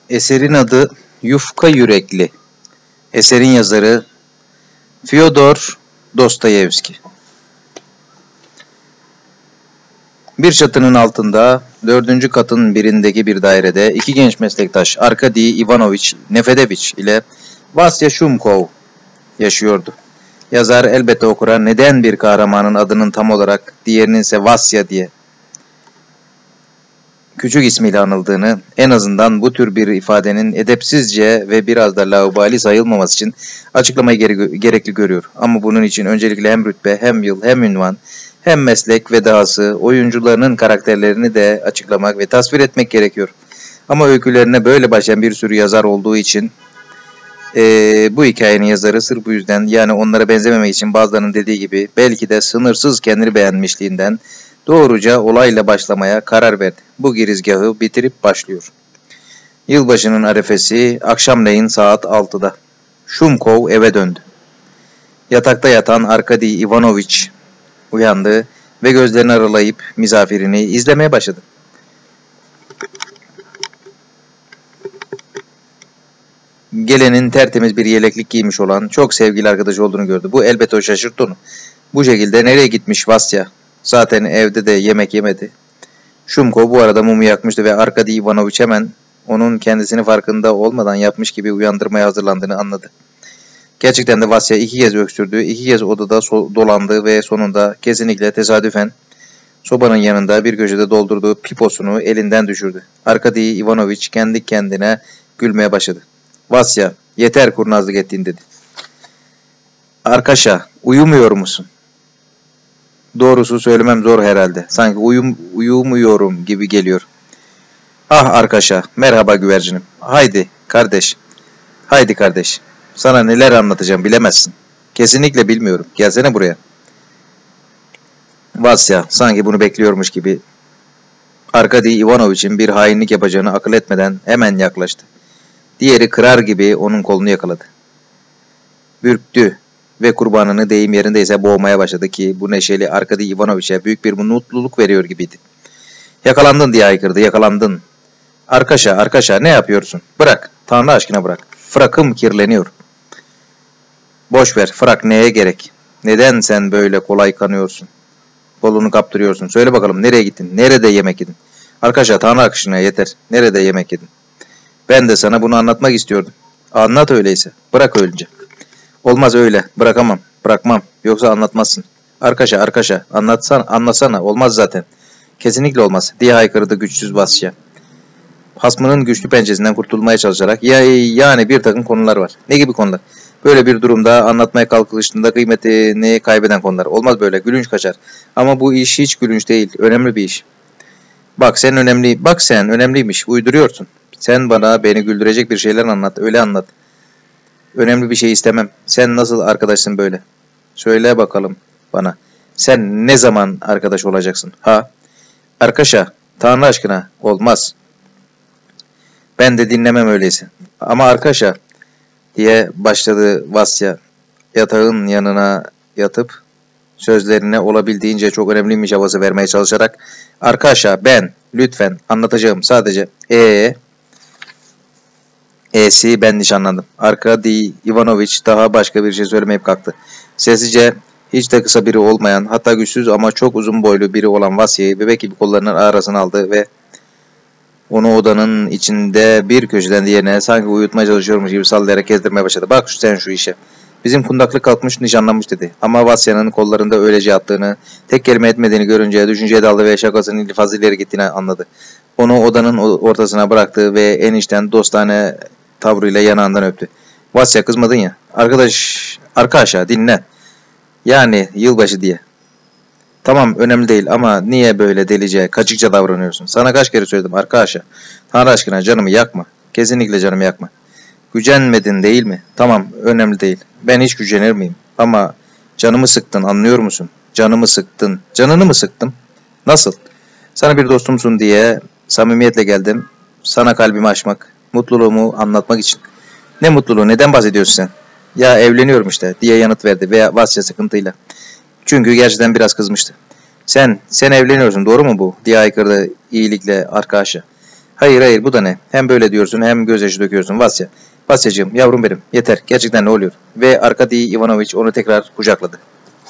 Eserin adı Yufka Yürekli. Eserin yazarı Fyodor Dostoyevski. Bir çatının altında, 4. katın birindeki bir dairede iki genç meslektaş Arkady Ivanovich Nefedevich ile Vasya Shumkov yaşıyordu. Yazar elbette okura neden bir kahramanın adının tam olarak diğerinin ise Vasya diye küçük ismiyle anıldığını, en azından bu tür bir ifadenin edepsizce ve biraz da laubali sayılmaması için açıklamayı gerekli görüyor. Ama bunun için öncelikle hem rütbe, hem yıl, hem ünvan, hem meslek ve dahası oyuncularının karakterlerini de açıklamak ve tasvir etmek gerekiyor. Ama öykülerine böyle başlayan bir sürü yazar olduğu için bu hikayenin yazarı sırf bu yüzden, yani onlara benzememek için bazılarının dediği gibi belki de sınırsız kendini beğenmişliğinden doğruca olayla başlamaya karar verdi. Bu girizgahı bitirip başlıyor. Yılbaşının arefesi akşamleyin saat 6'da. Shumkov eve döndü. Yatakta yatan Arkady Ivanovich uyandı ve gözlerini aralayıp misafirini izlemeye başladı. Gelenin tertemiz bir yeleklik giymiş olan çok sevgili arkadaşı olduğunu gördü. Bu elbette o şaşırttı onu. Bu şekilde nereye gitmiş Vasya? Zaten evde de yemek yemedi. Shumkov bu arada mumu yakmıştı ve Arkady Ivanovich hemen onun kendisini farkında olmadan yapmış gibi uyandırmaya hazırlandığını anladı. Gerçekten de Vasya 2 kez öksürdü, 2 kez odada dolandı ve sonunda kesinlikle tesadüfen sobanın yanında bir köşede doldurduğu piposunu elinden düşürdü. Arkady Ivanovich kendi kendine gülmeye başladı. Vasya, yeter kurnazlık ettiğin dedi. Arkadaşa, uyumuyor musun? Doğrusu söylemem zor herhalde. Sanki uyumuyorum gibi geliyor. Ah arkadaşa, merhaba güvercinim. Haydi kardeş, haydi kardeş. Sana neler anlatacağım bilemezsin. Kesinlikle bilmiyorum. Gelsene buraya. Vasya sanki bunu bekliyormuş gibi Arkady Ivanovich'in bir hainlik yapacağını akıl etmeden hemen yaklaştı. Diğeri kırar gibi onun kolunu yakaladı. Bürktü ve kurbanını deyim yerindeyse boğmaya başladı ki bu neşeli Arkady Ivanovich'e büyük bir mutluluk veriyor gibiydi. Yakalandın diye haykırdı, yakalandın. Arkadaşa ne yapıyorsun? Bırak, Tanrı aşkına bırak. Frakım kirleniyor. Boş ver, frak neye gerek? Neden sen böyle kolay kanıyorsun? Kolunu kaptırıyorsun. Söyle bakalım nereye gittin? Nerede yemek yedin? Arkadaşa Tanrı aşkına yeter. Nerede yemek yedin? Ben de sana bunu anlatmak istiyordum. Anlat öyleyse. Bırak önce. Olmaz öyle. Bırakamam. Bırakmam. Yoksa anlatmazsın. Arkadaşa anlatsana. Olmaz zaten. Kesinlikle olmaz diye haykırdı güçsüz Vasya. Hasmının güçlü pençesinden kurtulmaya çalışarak yani bir takım konular var. Ne gibi konular? Böyle bir durumda anlatmaya kalkıştığında kıymetini kaybeden konular. Olmaz böyle. Gülünç kaçar. Ama bu iş hiç gülünç değil. Önemli bir iş. Bak sen önemliymiş. Uyduruyorsun. Sen bana beni güldürecek bir şeyler anlat. Öyle anlat. Önemli bir şey istemem. Sen nasıl arkadaşsın böyle? Söyle bakalım bana. Sen ne zaman arkadaş olacaksın? Ha? Arkadaşa, Tanrı aşkına olmaz. Ben de dinlemem öyleyse. Ama arkadaşa diye başladı Vasya yatağın yanına yatıp sözlerine olabildiğince çok önemliymiş havası vermeye çalışarak arkadaşa ben lütfen anlatacağım sadece E'si ben nişanlandım. Arkady Ivanovich daha başka bir şey söylemeyip kalktı. Sessizce hiç de kısa biri olmayan hatta güçsüz ama çok uzun boylu biri olan Vasya'yı bebek gibi kollarının arasına aldı ve onu odanın içinde bir köşeden diğerine sanki uyutmaya çalışıyormuş gibi sallayarak gezdirmeye başladı. Bak sen şu işe. Bizim kundaklık kalkmış nişanlanmış dedi. Ama Vasya'nın kollarında öylece yattığını, tek kelime etmediğini görünce düşünceye daldı ve şakasının fazla ileri gittiğini anladı. Onu odanın ortasına bıraktı ve en içten dostane tavrıyla yanağından öptü. Vasya kızmadın ya. Arkadaşa dinle. Yani yılbaşı diye. Tamam önemli değil ama niye böyle delice, kaçıkça davranıyorsun? Sana kaç kere söyledim arkadaşa. Tanrı aşkına canımı yakma. Kesinlikle canımı yakma. Gücenmedin değil mi? Tamam önemli değil. Ben hiç gücenir miyim? Ama canımı sıktın anlıyor musun? Canımı sıktın. Canını mı sıktım? Nasıl? Sana bir dostumsun diye samimiyetle geldim. Sana kalbimi açmak, mutluluğumu anlatmak için. Ne mutluluğu? Neden bahsediyorsun sen? Ya evleniyorum işte diye yanıt verdi veya Vasya sıkıntıyla. Çünkü gerçekten biraz kızmıştı. Sen evleniyorsun doğru mu bu? Diye haykırdı iyilikle arkadaşa. Hayır hayır, bu da ne? Hem böyle diyorsun hem gözyaşı döküyorsun Vasya. Vasyacığım, yavrum benim, yeter, gerçekten ne oluyor? Ve Arkady Ivanovich onu tekrar kucakladı.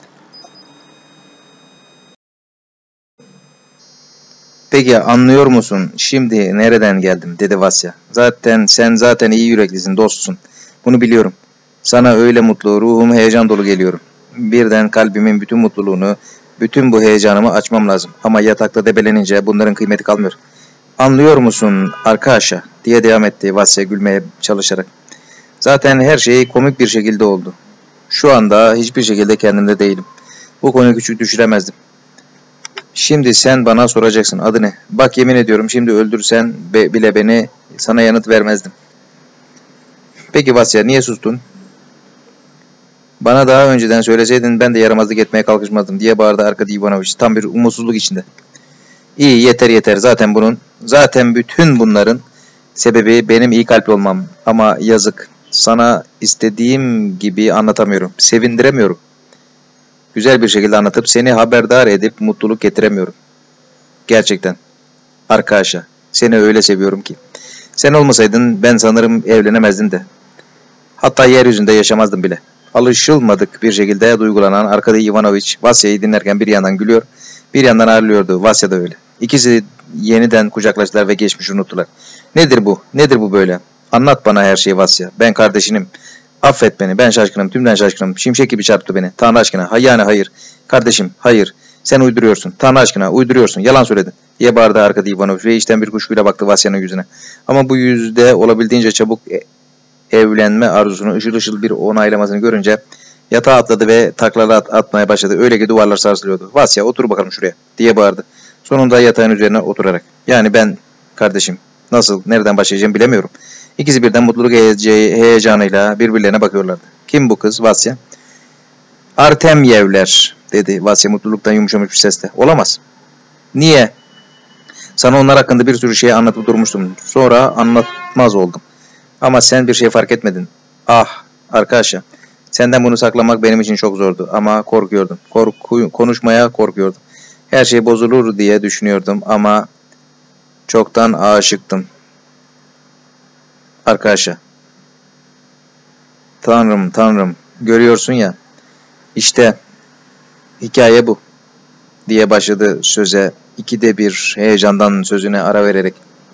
Peki anlıyor musun şimdi nereden geldim, dedi Vasya. Sen zaten iyi yüreklisin, dostsun. Bunu biliyorum. Sana öyle mutlu, ruhum heyecan dolu geliyorum. Birden kalbimin bütün mutluluğunu, bütün bu heyecanımı açmam lazım. Ama yatakta debelenince bunların kıymeti kalmıyor. Anlıyor musun arkadaşa, diye devam etti Vasya gülmeye çalışarak. Zaten her şey komik bir şekilde oldu. Şu anda hiçbir şekilde kendimde değilim. Bu konuyu küçük düşüremezdim. Şimdi sen bana soracaksın, adı ne? Bak, yemin ediyorum şimdi öldürsen bile beni, sana yanıt vermezdim. Peki Vasya, niye sustun? Bana daha önceden söyleseydin ben de yaramazlık etmeye kalkışmazdım, diye bağırdı Arkady Ivanovich tam bir umutsuzluk içinde. İyi, yeter yeter, zaten bütün bunların sebebi benim iyi kalpli olmam. Ama yazık, sana istediğim gibi anlatamıyorum, sevindiremiyorum. Güzel bir şekilde anlatıp seni haberdar edip mutluluk getiremiyorum. Gerçekten. Arkadaşa, seni öyle seviyorum ki. Sen olmasaydın ben sanırım evlenemezdim de. Hatta yeryüzünde yaşamazdım bile. Alışılmadık bir şekilde duygulanan Arkady Ivanovich Vasya'yı dinlerken bir yandan gülüyor, bir yandan ağırlıyordu. Vasya da öyle. İkisi yeniden kucaklaştılar ve geçmişi unuttular. Nedir bu? Nedir bu böyle? Anlat bana her şeyi Vasya. Ben kardeşinim. Affet beni. Ben şaşkınım. Tümden şaşkınım. Şimşek gibi çarptı beni. Tanrı aşkına. Yani hayır. Kardeşim, hayır. Sen uyduruyorsun. Tanrı aşkına uyduruyorsun. Yalan söyledin, diye bağırdı Arkady Ivanovich ve içten bir kuşkuyla baktı Vasya'nın yüzüne. Ama bu yüzde olabildiğince çabuk evlenme arzusunu ışıl ışıl bir onaylamasını görünce yatağa atladı ve taklalar atmaya başladı. Öyle ki duvarlar sarsılıyordu. Vasya, otur bakalım şuraya, diye bağırdı. Sonunda yatağın üzerine oturarak. Yani ben, kardeşim, nasıl, nereden başlayacağımı bilemiyorum. İkisi birden mutluluk heyecanıyla birbirlerine bakıyorlardı. Kim bu kız, Vasya? Artemyevler, dedi Vasya mutluluktan yumuşamış bir sesle. Olamaz. Niye? Sana onlar hakkında bir sürü şey anlatıp durmuştum. Sonra anlatmaz oldum. Ama sen bir şey fark etmedin. Ah, arkadaşa. Senden bunu saklamak benim için çok zordu. Ama korkuyordum. Konuşmaya korkuyordum. Her şey bozulur diye düşünüyordum ama çoktan aşıktım. Arkadaşa. Tanrım. Görüyorsun ya. İşte hikaye bu, diye başladı söze, ikide bir heyecandan sözüne ara vererek.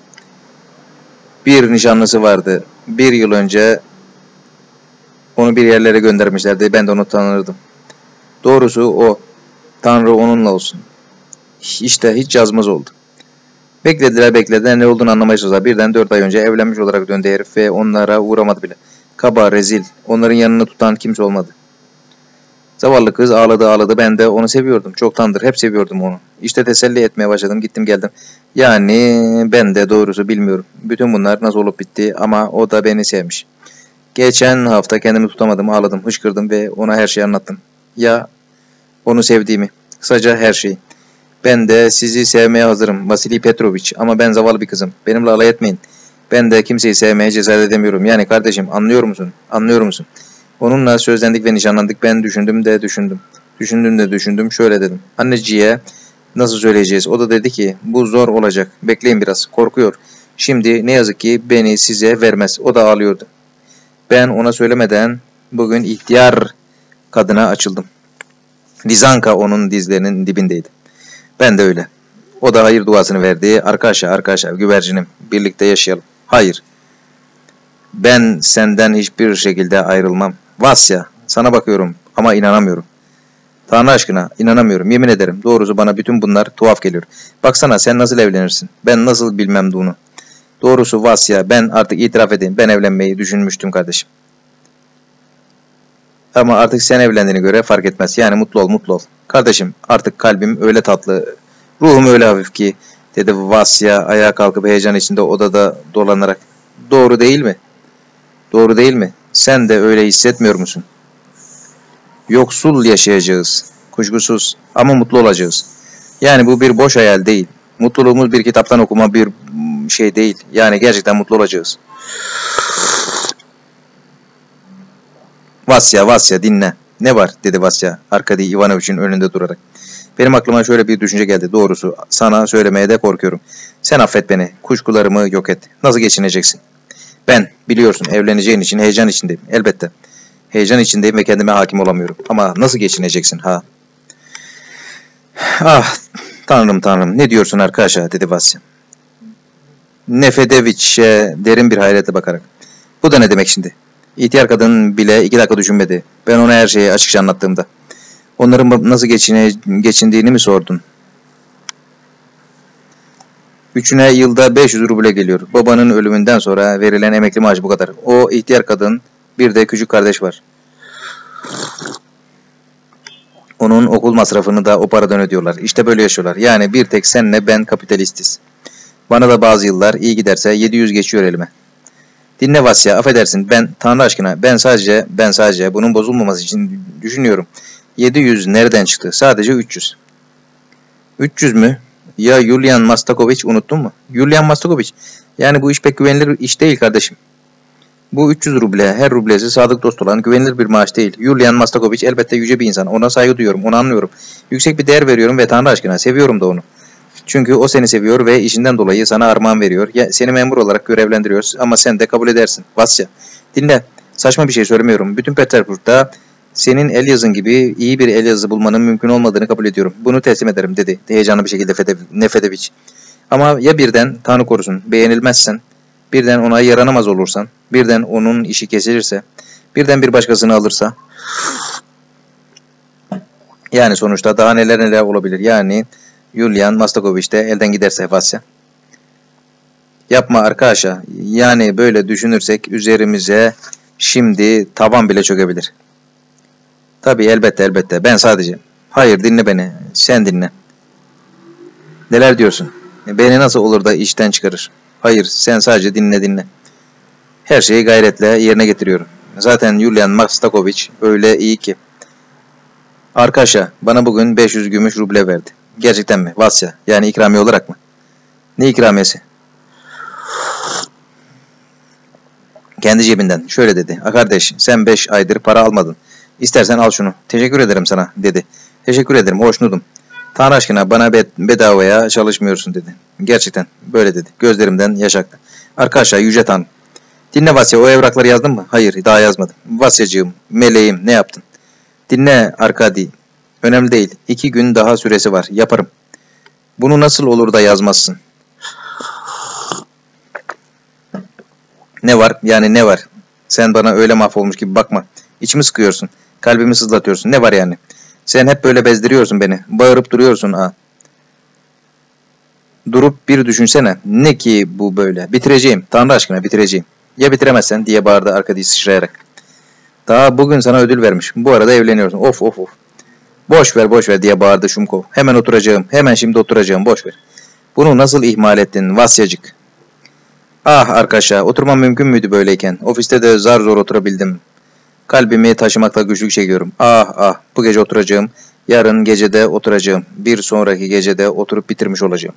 Bir nişanlısı vardı. 1 yıl önce onu bir yerlere göndermişlerdi. Ben de onu tanırdım. Doğrusu o. Tanrı onunla olsun. İşte hiç yazmaz oldu. Beklediler, ne olduğunu anlamaya çalıştılar. Birden 4 ay önce evlenmiş olarak döndü herif ve onlara uğramadı bile. Kaba, rezil. Onların yanını tutan kimse olmadı. Zavallı kız ağladı. Ben de onu seviyordum. Çoktandır hep seviyordum onu. İşte teselli etmeye başladım. Gittim geldim. Yani ben de doğrusu bilmiyorum. Bütün bunlar nasıl olup bitti ama o da beni sevmiş. Geçen hafta kendimi tutamadım. Ağladım, hıçkırdım ve ona her şeyi anlattım. Ya onu sevdiğimi. Kısaca her şeyi. Ben de sizi sevmeye hazırım Vasily Petrovich, ama ben zavallı bir kızım. Benimle alay etmeyin. Ben de kimseyi sevmeye cesaret edemiyorum. Yani kardeşim, anlıyor musun? Onunla sözlendik ve nişanlandık. Ben düşündüm. Şöyle dedim. Anneciğe nasıl söyleyeceğiz? O da dedi ki bu zor olacak. Bekleyin biraz. Korkuyor. Şimdi ne yazık ki beni size vermez. O da ağlıyordu. Ben ona söylemeden bugün ihtiyar kadına açıldım. Lizanka onun dizlerinin dibindeydi. Ben de öyle. O da hayır duasını verdi. Arkadaşa, güvercinim. Birlikte yaşayalım. Hayır. Ben senden hiçbir şekilde ayrılmam. Vasya, sana bakıyorum ama inanamıyorum. Tanrı aşkına inanamıyorum. Yemin ederim. Doğrusu bana bütün bunlar tuhaf geliyor. Baksana, sen nasıl evlenirsin? Ben nasıl bilmem bunu. Doğrusu Vasya, ben artık itiraf edeyim. Ben evlenmeyi düşünmüştüm kardeşim. Ama artık sen evlendiğine göre fark etmez. Yani mutlu ol. Kardeşim, artık kalbim öyle tatlı, ruhum öyle hafif ki, dedi Vasya ayağa kalkıp heyecan içinde odada dolanarak. Doğru değil mi? Sen de öyle hissetmiyor musun? Yoksul yaşayacağız. Kuşkusuz. Ama mutlu olacağız. Yani bu bir boş hayal değil. Mutluluğumuz bir kitaptan okuma bir şey değil. Yani gerçekten mutlu olacağız. Vasya dinle. Ne var, dedi Vasya Arkady Ivanovich'in önünde durarak. Benim aklıma şöyle bir düşünce geldi. Doğrusu sana söylemeye de korkuyorum. Sen affet beni. Kuşkularımı yok et. Nasıl geçineceksin? Ben, biliyorsun, evleneceğin için heyecan içindeyim. Elbette. Heyecan içindeyim ve kendime hakim olamıyorum. Ama nasıl geçineceksin ha? Ah, tanrım tanrım. Ne diyorsun arkadaşa, dedi Vasya. Nefedeviç'e derin bir hayretle bakarak. Bu da ne demek şimdi? İhtiyar kadın bile 2 dakika düşünmedi. Ben ona her şeyi açıkça anlattığımda. Onların nasıl geçindiğini mi sordun? 3'üne yılda 500 ruble geliyor. Babanın ölümünden sonra verilen emekli maaşı bu kadar. O ihtiyar kadın, bir de küçük kardeş var. Onun okul masrafını da o paradan ödüyorlar. İşte böyle yaşıyorlar. Yani bir tek senle ben kapitalistiz. Bana da bazı yıllar iyi giderse 700 geçiyor elime. Dinle Vasya, affedersin, Tanrı aşkına, ben sadece bunun bozulmaması için düşünüyorum. 700 nereden çıktı? Sadece 300. 300 mü? Ya Yulian Mastakovich, unuttun mu? Yulian Mastakovich. Yani bu iş pek güvenilir iş değil kardeşim. Bu 300 ruble, her rublesi sadık dost olan güvenilir bir maaş değil. Yulian Mastakovich elbette yüce bir insan. Ona saygı duyuyorum, onu anlıyorum. Yüksek bir değer veriyorum ve Tanrı aşkına seviyorum da onu. Çünkü o seni seviyor ve işinden dolayı sana armağan veriyor. Ya, seni memur olarak görevlendiriyoruz ama sen de kabul edersin. Vasya, dinle. Saçma bir şey söylemiyorum. Bütün Petersburg'da senin el yazın gibi iyi bir el yazı bulmanın mümkün olmadığını kabul ediyorum. Bunu teslim ederim, dedi heyecanlı bir şekilde Nefedeviç. Ama ya birden, Tanrı korusun, beğenilmezsen, birden ona yaranamaz olursan, birden onun işi kesilirse, birden bir başkasını alırsa, yani sonuçta daha neler olabilir. Yani Yulian Mastakovich de elden giderse Vasya. Yapma arkadaşa. Yani böyle düşünürsek üzerimize şimdi tavan bile çökebilir. Tabii elbette. Ben sadece. Hayır, dinle beni. Sen dinle. Neler diyorsun? Beni nasıl olur da işten çıkarır? Hayır, sen sadece dinle. Her şeyi gayretle yerine getiriyorum. Zaten Yulian Mastakovich öyle iyi ki. Arkadaşa, bana bugün 500 gümüş ruble verdi. Gerçekten mi? Vasya. Yani ikramiye olarak mı? Ne ikramiyesi? Kendi cebinden. Şöyle dedi. Kardeş, sen 5 aydır para almadın. İstersen al şunu. Teşekkür ederim sana, dedi. Teşekkür ederim, hoşnutum. Tanrı aşkına bana bedavaya çalışmıyorsun, dedi. Gerçekten böyle, dedi. Gözlerimden yaş aktı. Arkadaşlar, yüce Tanrı. Dinle Vasya, o evrakları yazdın mı? Hayır, daha yazmadım. Vasyacığım, meleğim, ne yaptın? Dinle Arkadi. Önemli değil. 2 gün daha süresi var. Yaparım. Bunu nasıl olur da yazmazsın? Ne var? Yani ne var? Sen bana öyle mahvolmuş gibi bakma. İçimi sıkıyorsun. Kalbimi sızlatıyorsun. Ne var yani? Sen hep böyle bezdiriyorsun beni. Bağırıp duruyorsun ha. Durup bir düşünsene. Ne ki bu böyle? Bitireceğim. Tanrı aşkına bitireceğim. Ya bitiremezsen, diye bağırdı Arkadi sıçrayarak. Daha bugün sana ödül vermiş. Bu arada evleniyorsun. Of. Boş ver diye bağırdı Şumkov. Hemen oturacağım. Hemen şimdi oturacağım. Boş ver. Bunu nasıl ihmal ettin Vasyacık? Ah arkadaşlar, oturmam mümkün müydü böyleyken? Ofiste de zar zor oturabildim. Kalbimi taşımakla güçlük çekiyorum. Ah, bu gece oturacağım. Yarın gecede oturacağım. Bir sonraki gecede oturup bitirmiş olacağım.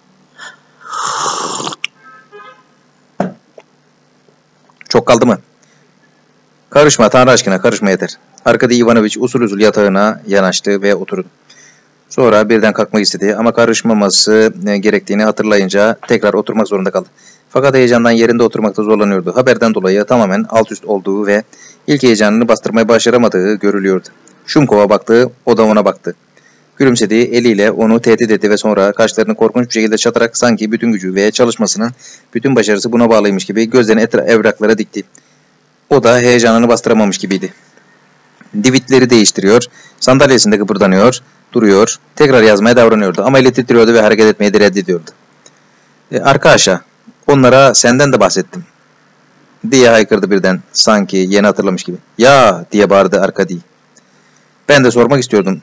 Çok kaldı mı? Karışma Tanrı aşkına, karışma yeter. Arkady Ivanovich usul yatağına yanaştı ve oturdu. Sonra birden kalkmak istedi ama karışmaması gerektiğini hatırlayınca tekrar oturmak zorunda kaldı. Fakat heyecandan yerinde oturmakta zorlanıyordu. Haberden dolayı tamamen alt üst olduğu ve ilk heyecanını bastırmayı başaramadığı görülüyordu. Şumkov'a baktı, o da ona baktı. Gülümsedi, eliyle onu tehdit etti ve sonra kaşlarını korkunç bir şekilde çatarak sanki bütün gücü ve çalışmasının bütün başarısı buna bağlıymış gibi gözlerini evraklara dikti. O da heyecanını bastıramamış gibiydi. Divitleri değiştiriyor, sandalyesinde kıpırdanıyor, duruyor, tekrar yazmaya davranıyordu ama eli titriyordu ve hareket etmeyi de reddediyordu. Arkadaşlar, onlara senden de bahsettim, diye haykırdı birden, sanki yeni hatırlamış gibi. Ya, diye bağırdı Arkady. Ben de sormak istiyordum.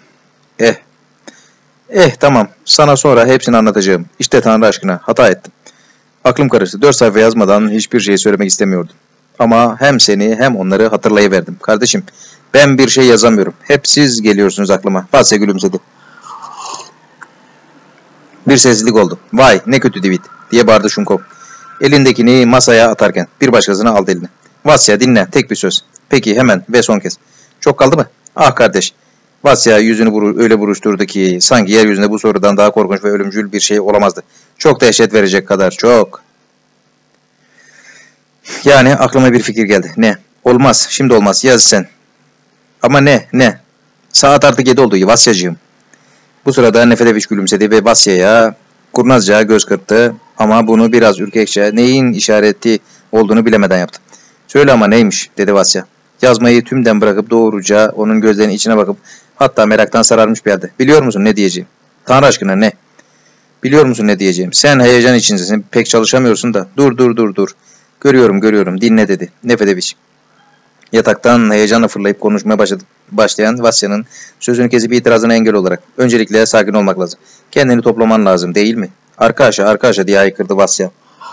Tamam, sana sonra hepsini anlatacağım. İşte Tanrı aşkına, hata ettim. Aklım karıştı, 4 sayfa yazmadan hiçbir şey söylemek istemiyordum. Ama hem seni hem onları hatırlayıverdim. Kardeşim, ben bir şey yazamıyorum. Hep siz geliyorsunuz aklıma. Vasya gülümsedi. Bir sessizlik oldu. Vay, ne kötü Divit, diye bağırdı Şumkov. Elindekini masaya atarken bir başkasına aldı eline. Vasya dinle, tek bir söz. Peki, hemen ve son kez. Çok kaldı mı? Ah kardeş, Vasya yüzünü öyle buruşturdu ki sanki yeryüzünde bu sorudan daha korkunç ve ölümcül bir şey olamazdı. Çok dehşet verecek kadar çok. Yani aklıma bir fikir geldi. Ne? Olmaz. Şimdi olmaz. Yaz sen. Ama ne? Ne? Saat artık 7 oldu Vasyacığım. Bu sırada Nefedeviç gülümsedi ve Vasya'ya kurnazca göz kırptı ama bunu biraz ürkekçe neyin işareti olduğunu bilemeden yaptı. Söyle ama neymiş dedi Vasya. Yazmayı tümden bırakıp doğruca onun gözlerinin içine bakıp hatta meraktan sararmış bir halde. Biliyor musun ne diyeceğim? Tanrı aşkına ne? Biliyor musun ne diyeceğim? Sen heyecan içindesin pek çalışamıyorsun da. Dur. Görüyorum dinle dedi Nefedeviç. Yataktan heyecanla fırlayıp konuşmaya başlayan Vasya'nın sözünü kesip itirazına engel olarak. Öncelikle sakin olmak lazım. Kendini toplaman lazım değil mi? Arka diye haykırdı Vasya.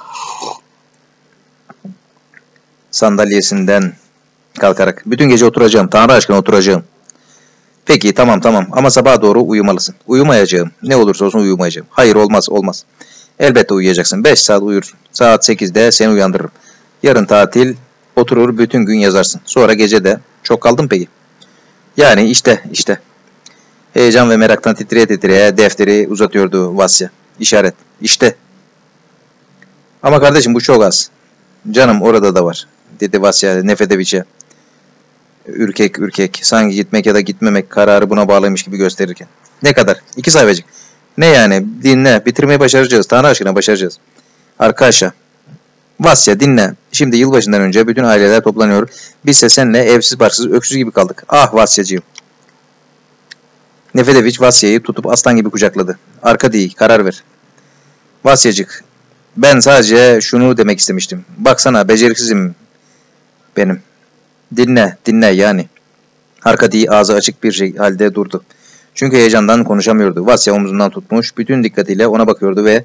Sandalyesinden kalkarak. Bütün gece oturacağım. Tanrı aşkına oturacağım. Peki tamam ama sabaha doğru uyumalısın. Uyumayacağım. Ne olursa olsun uyumayacağım. Hayır olmaz. Elbette uyuyacaksın. 5 saat uyursun. Saat 8'de seni uyandırırım. Yarın tatil. Oturur bütün gün yazarsın. Sonra gece de. Çok kaldın peki? Yani işte. Heyecan ve meraktan titreye defteri uzatıyordu Vasya. İşaret. İşte. Ama kardeşim bu çok az. Canım orada da var. Dedi Vasya Nefedeviç'e. Ürkek. Sanki gitmek ya da gitmemek kararı buna bağlıymış gibi gösterirken. Ne kadar? 2 sayfacık. Ne yani? Dinle. Bitirmeyi başaracağız. Tanrı aşkına başaracağız. Arkadaşlar. Vasya dinle. Şimdi yılbaşından önce bütün aileler toplanıyor. Bizse seninle evsiz barksız öksüz gibi kaldık. Ah Vasyacığım. Nefedeviç Vasya'yı tutup aslan gibi kucakladı. Arka değil, karar ver. Vasyacık. Ben sadece şunu demek istemiştim. Baksana beceriksizim benim. Dinle yani. Arka değil ağzı açık bir halde durdu. Çünkü heyecandan konuşamıyordu. Vasya omzundan tutmuş. Bütün dikkatiyle ona bakıyordu ve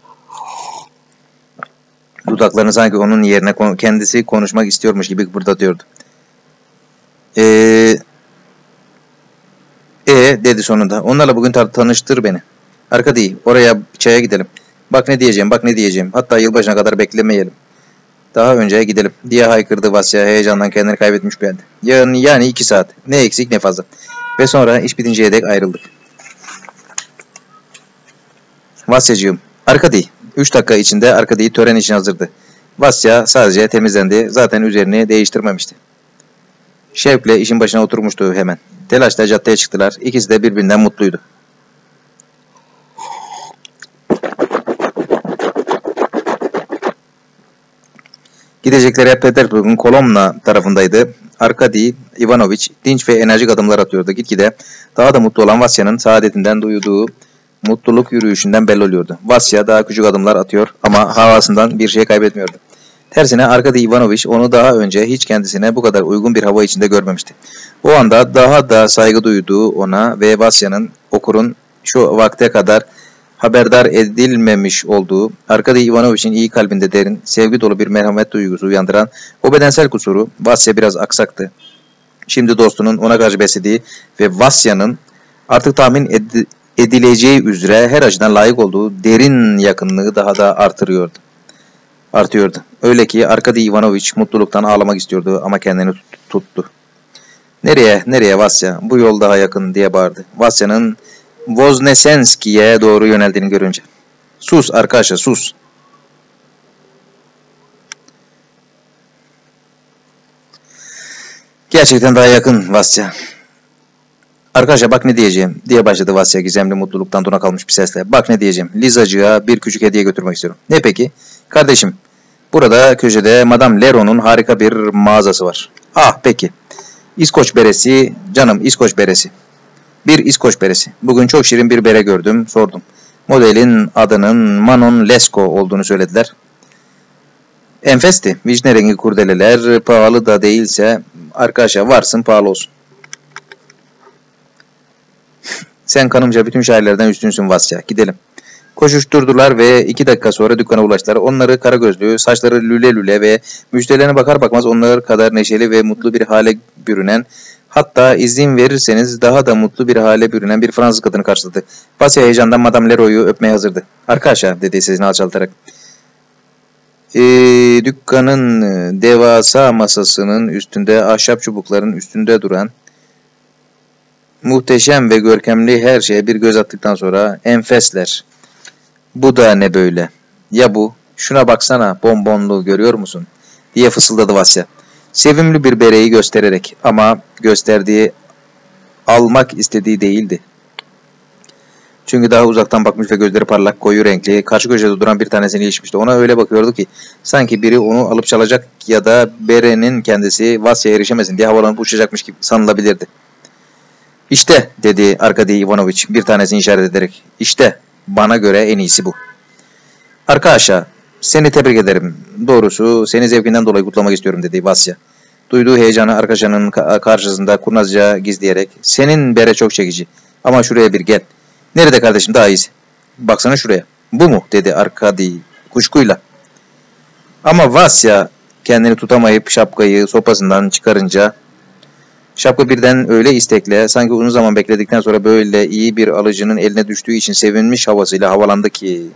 dudaklarını sanki onun yerine kendisi konuşmak istiyormuş gibi kıpırdatıyordu. Dedi sonunda. Onlarla bugün tanıştır beni. Arka değil. Oraya çaya gidelim. Bak ne diyeceğim. Hatta yılbaşına kadar beklemeyelim. Daha önce gidelim diye haykırdı Vasya heyecandan kendini kaybetmiş bir halde. Yani 2 saat. Ne eksik ne fazla. Ve sonra iş bitinceye dek ayrıldık. Vasyacığım. Arka değil. 3 dakika içinde arka değil tören için hazırdı. Vasya sadece temizlendi. Zaten üzerini değiştirmemişti. Şevkle işin başına oturmuştu hemen. Telaşla caddeye çıktılar. İkisi de birbirinden mutluydu. Gidecekleri Petersburg'un Kolomna tarafındaydı. Arkady Ivanovich dinç ve enerjik adımlar atıyordu. Gitgide daha da mutlu olan Vasya'nın saadetinden duyduğu mutluluk yürüyüşünden belli oluyordu. Vasya daha küçük adımlar atıyor ama havasından bir şey kaybetmiyordu. Tersine Arkady Ivanovich onu daha önce hiç kendisine bu kadar uygun bir hava içinde görmemişti. O anda daha da saygı duyduğu ona ve Vasya'nın okurun şu vakte kadar haberdar edilmemiş olduğu, Arkady Ivanovich'in iyi kalbinde derin, sevgi dolu bir merhamet duygusu uyandıran o bedensel kusuru, Vasya biraz aksaktı. Şimdi dostunun ona karşı beslediği ve Vasya'nın artık tahmin edileceği üzere her açıdan layık olduğu derin yakınlığı daha da artıyordu. Öyle ki Arkady Ivanovich mutluluktan ağlamak istiyordu ama kendini tuttu. Nereye Vasya? Bu yol daha yakın diye bağırdı. Vasya'nın Voznesenski'ye doğru yöneldiğini görünce. Sus arkadaşlar sus. Gerçekten daha yakın Vasya. Arkadaşlar bak ne diyeceğim diye başladı Vasya gizemli mutluluktan dona kalmış bir sesle. Bak ne diyeceğim. Lizacığa bir küçük hediye götürmek istiyorum. Ne peki? Kardeşim burada köşede Madame Leroux'un harika bir mağazası var. Ah peki. İskoç beresi canım İskoç beresi. Bir İskoç beresi. Bugün çok şirin bir bere gördüm. Sordum. Modelin adının Manon Lescaut olduğunu söylediler. Enfesti. Vişne rengi kurdeleler. Pahalı da değilse arkadaşlar varsın pahalı olsun. Sen kanımca bütün şairlerden üstünsün Vasya. Gidelim. Koşuşturdular ve 2 dakika sonra dükkana ulaştılar. Onları kara gözlü, saçları lüle ve müşterilerine bakar bakmaz onlar kadar neşeli ve mutlu bir hale bürünen, hatta izin verirseniz daha da mutlu bir hale bürünen bir Fransız kadını karşıladı. Vasya heyecandan Madame Leroux'u öpmeye hazırdı. Arkadaşlar dedi sesini alçaltarak. Dükkanın devasa masasının üstünde ahşap çubukların üstünde duran Muhteşem ve görkemli her şeye bir göz attıktan sonra enfesler. Bu da ne böyle? Ya bu? Şuna baksana, bonbonlu, görüyor musun? Diye fısıldadı Vasya. Sevimli bir bereyi göstererek, ama gösterdiği, almak istediği değildi. Çünkü daha uzaktan bakmış ve gözleri parlak, koyu renkli, karşı köşede duran bir tanesini ilişmişti. Ona öyle bakıyordu ki sanki biri onu alıp çalacak ya da berenin kendisi Vasya'ya erişemesin diye havalanıp uçacakmış gibi sanılabilirdi. "İşte," dedi Arkady Ivanovich bir tanesini işaret ederek. "İşte, bana göre en iyisi bu." "Arkadaşa, seni tebrik ederim. Doğrusu seni zevkinden dolayı kutlamak istiyorum," dedi Vasya. Duyduğu heyecanı arkadaşının karşısında kurnazca gizleyerek. "Senin bere çok çekici. Ama şuraya bir gel." "Nerede kardeşim, daha iyisi?" "Baksana şuraya." "Bu mu?" dedi Arkady kuşkuyla. Ama Vasya kendini tutamayıp şapkayı sopasından çıkarınca, şapka birden öyle istekle, sanki uzun zaman bekledikten sonra böyle iyi bir alıcının eline düştüğü için sevinmiş havasıyla havalandı ki,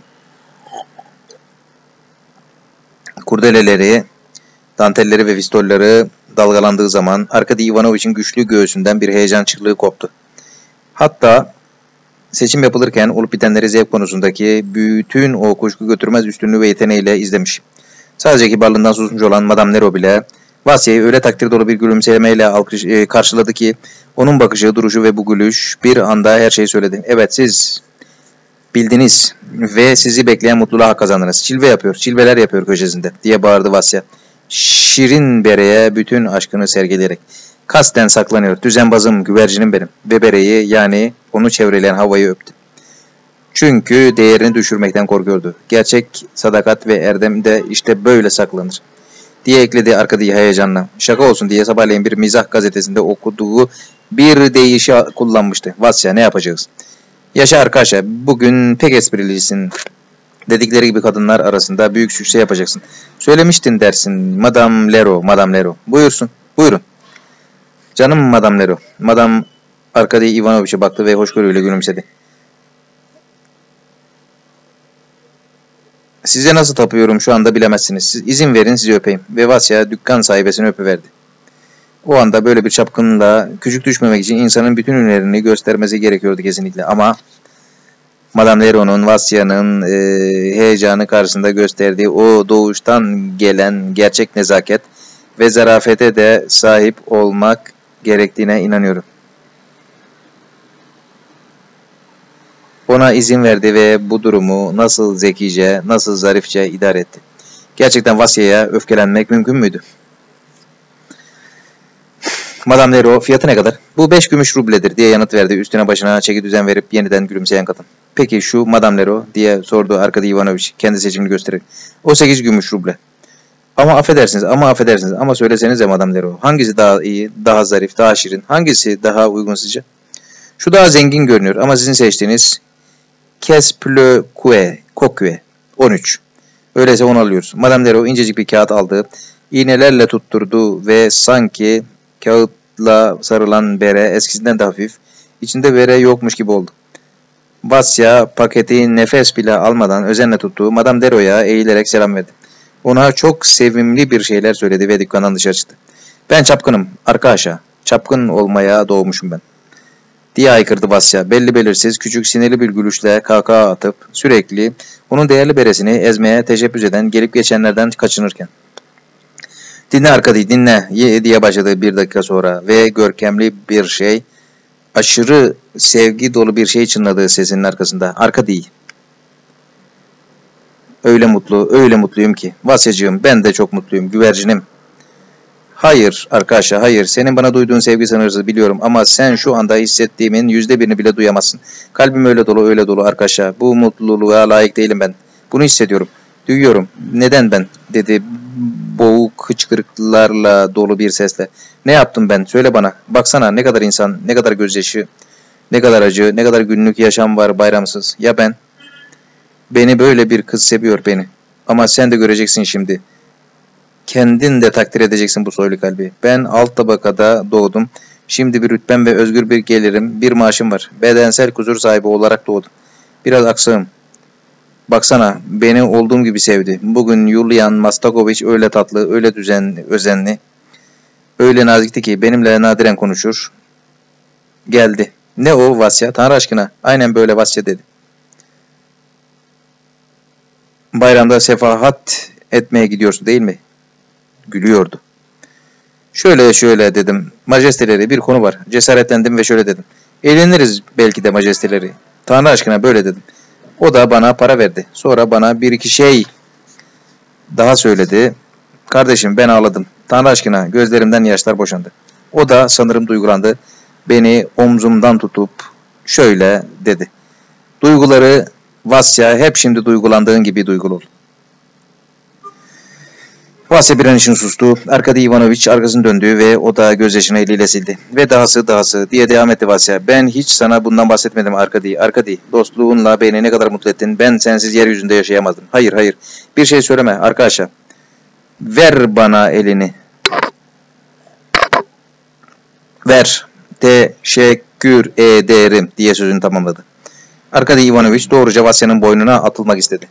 kurdeleleri, dantelleri ve fistolleri dalgalandığı zaman Arkady Ivanovich'in güçlü göğsünden bir heyecan çığlığı koptu. Hatta seçim yapılırken olup bitenleri zevk konusundaki bütün o kuşku götürmez üstünlüğü ve yeteneğiyle izlemiş. Sadece kibarlığından susmuş olan Madame Nero bile Vasya'yı öyle takdir dolu bir gülümsemeyle karşıladı ki onun bakışı, duruşu ve bu gülüş bir anda her şeyi söyledi. "Evet, siz bildiniz ve sizi bekleyen mutluluğa hak kazandınız. Çilve yapıyor, çilveler yapıyor köşesinde," diye bağırdı Vasya. Şirin bereye bütün aşkını sergileyerek. "Kasten saklanıyor, düzenbazım, güvercinim benim," ve bereyi, yani onu çevreleyen havayı öptü. Çünkü değerini düşürmekten korkuyordu. "Gerçek sadakat ve erdem de işte böyle saklanır," diye ekledi Arkady heyecanla. Şaka olsun diye sabahleyin bir mizah gazetesinde okuduğu bir deyişi kullanmıştı. "Vasya, ne yapacağız?" "Yaşa arkadaşa, bugün pek esprilisin," dedikleri gibi kadınlar arasında büyük sükse yapacaksın. "Söylemiştin dersin, Madame Lero, Madame Lero." "Buyursun, buyurun." "Canım Madame Lero." Madame Arkady Ivanovich'e baktı ve hoşgörüyle gülümsedi. "Size nasıl tapıyorum şu anda bilemezsiniz. Siz izin verin sizi öpeyim." Ve Vasya dükkan sahibesini öpüverdi. O anda böyle bir çapkınla küçük düşmemek için insanın bütün ünlerini göstermesi gerekiyordu kesinlikle. Ama Madame Lero'nun Vasya'nın heyecanı karşısında gösterdiği o doğuştan gelen gerçek nezaket ve zarafete de sahip olmak gerektiğine inanıyorum. Ona izin verdi ve bu durumu nasıl zekice, nasıl zarifçe idare etti. Gerçekten Vasya'ya öfkelenmek mümkün müydü? Madame Lero, "Fiyatı ne kadar?" "Bu 5 gümüş rubledir," diye yanıt verdi, üstüne başına çeki düzen verip yeniden gülümseyen kadın. "Peki şu Madame Lero?" diye sordu Arkady Ivanovich kendi seçimini göstererek. "O 8 gümüş ruble." Ama affedersiniz, ama söylesenize Madame Lero, hangisi daha iyi, daha zarif, daha şirin, hangisi daha uygun sizce?" "Şu daha zengin görünüyor ama sizin seçtiğiniz Kesplökue 13. Öyleyse onu alıyoruz." Madame Lero incecik bir kağıt aldı, iğnelerle tutturdu ve sanki kağıtla sarılan bere eskisinden de hafif, içinde bere yokmuş gibi oldu. Vasya paketi nefes bile almadan özenle tuttu. Madame Lero'ya eğilerek selam verdi. Ona çok sevimli bir şeyler söyledi ve dükkandan dışarı çıktı. "Ben çapkınım, arkadaşa. Çapkın olmaya doğmuşum ben," diye haykırdı Vasya. Belli belirsiz, küçük, sinirli bir gülüşle kahkaha atıp sürekli onun değerli beresini ezmeye teşebbüs eden gelip geçenlerden kaçınırken. "Dinle Arkady, dinle," diye başladı bir dakika sonra ve görkemli bir şey, aşırı sevgi dolu bir şey çınladı sesinin arkasında. "Arkady, öyle mutluyum ki. Vasyacığım, ben de çok mutluyum, güvercinim." "Hayır arkadaşa, hayır. Senin bana duyduğun sevgi sınırsız biliyorum ama sen şu anda hissettiğimin %1'ini bile duyamazsın. Kalbim öyle dolu arkadaşa. Bu mutluluğa layık değilim ben. Bunu hissediyorum. Duyuyorum. Neden ben?" dedi boğuk hıçkırıklarla dolu bir sesle. "Ne yaptım ben? Söyle bana. Baksana ne kadar insan, ne kadar gözyaşı, ne kadar acı, ne kadar günlük yaşam var bayramsız. Ya ben? Beni böyle bir kız seviyor beni. Ama sen de göreceksin şimdi. Kendin de takdir edeceksin bu soylu kalbi. Ben alt tabakada doğdum. Şimdi bir rütbem ve özgür bir gelirim, bir maaşım var. Bedensel huzur sahibi olarak doğdum. Biraz aksağım. Baksana, beni olduğum gibi sevdi. Bugün Yulian Mastakovich öyle tatlı, öyle özenli, öyle nazikti ki benimle nadiren konuşur. Geldi. Ne o Vasya? Tanrı aşkına. Aynen böyle Vasya dedi. Bayramda sefahat etmeye gidiyorsun değil mi? Gülüyordu. Şöyle şöyle dedim. Majesteleri bir konu var. Cesaretlendim ve şöyle dedim. Eğleniriz belki de majesteleri. Tanrı aşkına böyle dedim. O da bana para verdi. Sonra bana bir iki şey daha söyledi. Kardeşim ben ağladım. Tanrı aşkına gözlerimden yaşlar boşandı. O da sanırım duygulandı. Beni omzumdan tutup şöyle dedi. Duyguları Vasya hep şimdi duygulandığın gibi duygulu ol. Vasya bir an için sustu. Arkady Ivanovich arkasını döndü ve o da gözyaşını eliyle sildi. Ve dahası diye devam etti Vasya. Ben hiç sana bundan bahsetmedim Arkady. Arkady, dostluğunla beni ne kadar mutlu ettin. Ben sensiz yeryüzünde yaşayamazdım. Hayır. Bir şey söyleme arkadaşa. Ver bana elini. Ver. Teşekkür ederim diye sözünü tamamladı. Arkady Ivanovich doğruca Vasya'nın boynuna atılmak istedi.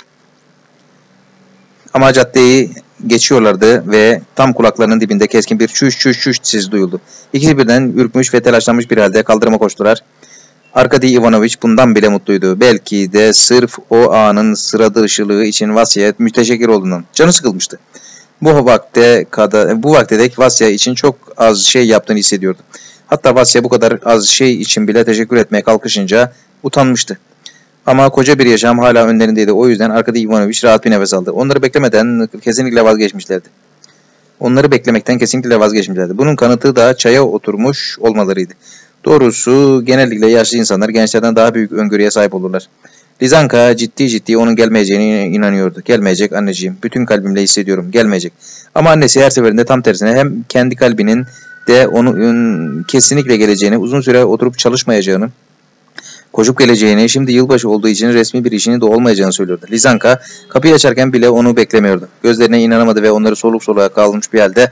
Ama caddeyi geçiyorlardı ve tam kulaklarının dibinde keskin bir çüş sesi duyuldu. İkisi birden ürkmüş ve telaşlanmış bir halde kaldırıma koştular. Arkady Ivanovich bundan bile mutluydu. Belki de sırf o anın sıra dışılığı için Vasya'ya müteşekkir olduğundan. Canı sıkılmıştı. Bu vakte dek Vasya için çok az şey yaptığını hissediyordu. Hatta Vasya bu kadar az şey için bile teşekkür etmeye kalkışınca utanmıştı. Ama koca bir yaşam hala önlerindeydi. O yüzden Arkady Ivanovich rahat bir nefes aldı. Onları beklemekten kesinlikle vazgeçmişlerdi. Bunun kanıtı da çaya oturmuş olmalarıydı. Doğrusu genellikle yaşlı insanlar gençlerden daha büyük öngörüye sahip olurlar. Lizanka ciddi onun gelmeyeceğine inanıyordu. Gelmeyecek anneciğim. Bütün kalbimle hissediyorum. Gelmeyecek. Ama annesi her seferinde tam tersine hem kendi kalbinin de onun kesinlikle geleceğini, uzun süre oturup çalışmayacağını, koşup geleceğini, şimdi yılbaşı olduğu için resmi bir işinin de olmayacağını söylüyordu. Lizanka kapıyı açarken bile onu beklemiyordu. Gözlerine inanamadı ve onları soluk soluğa kalmış bir halde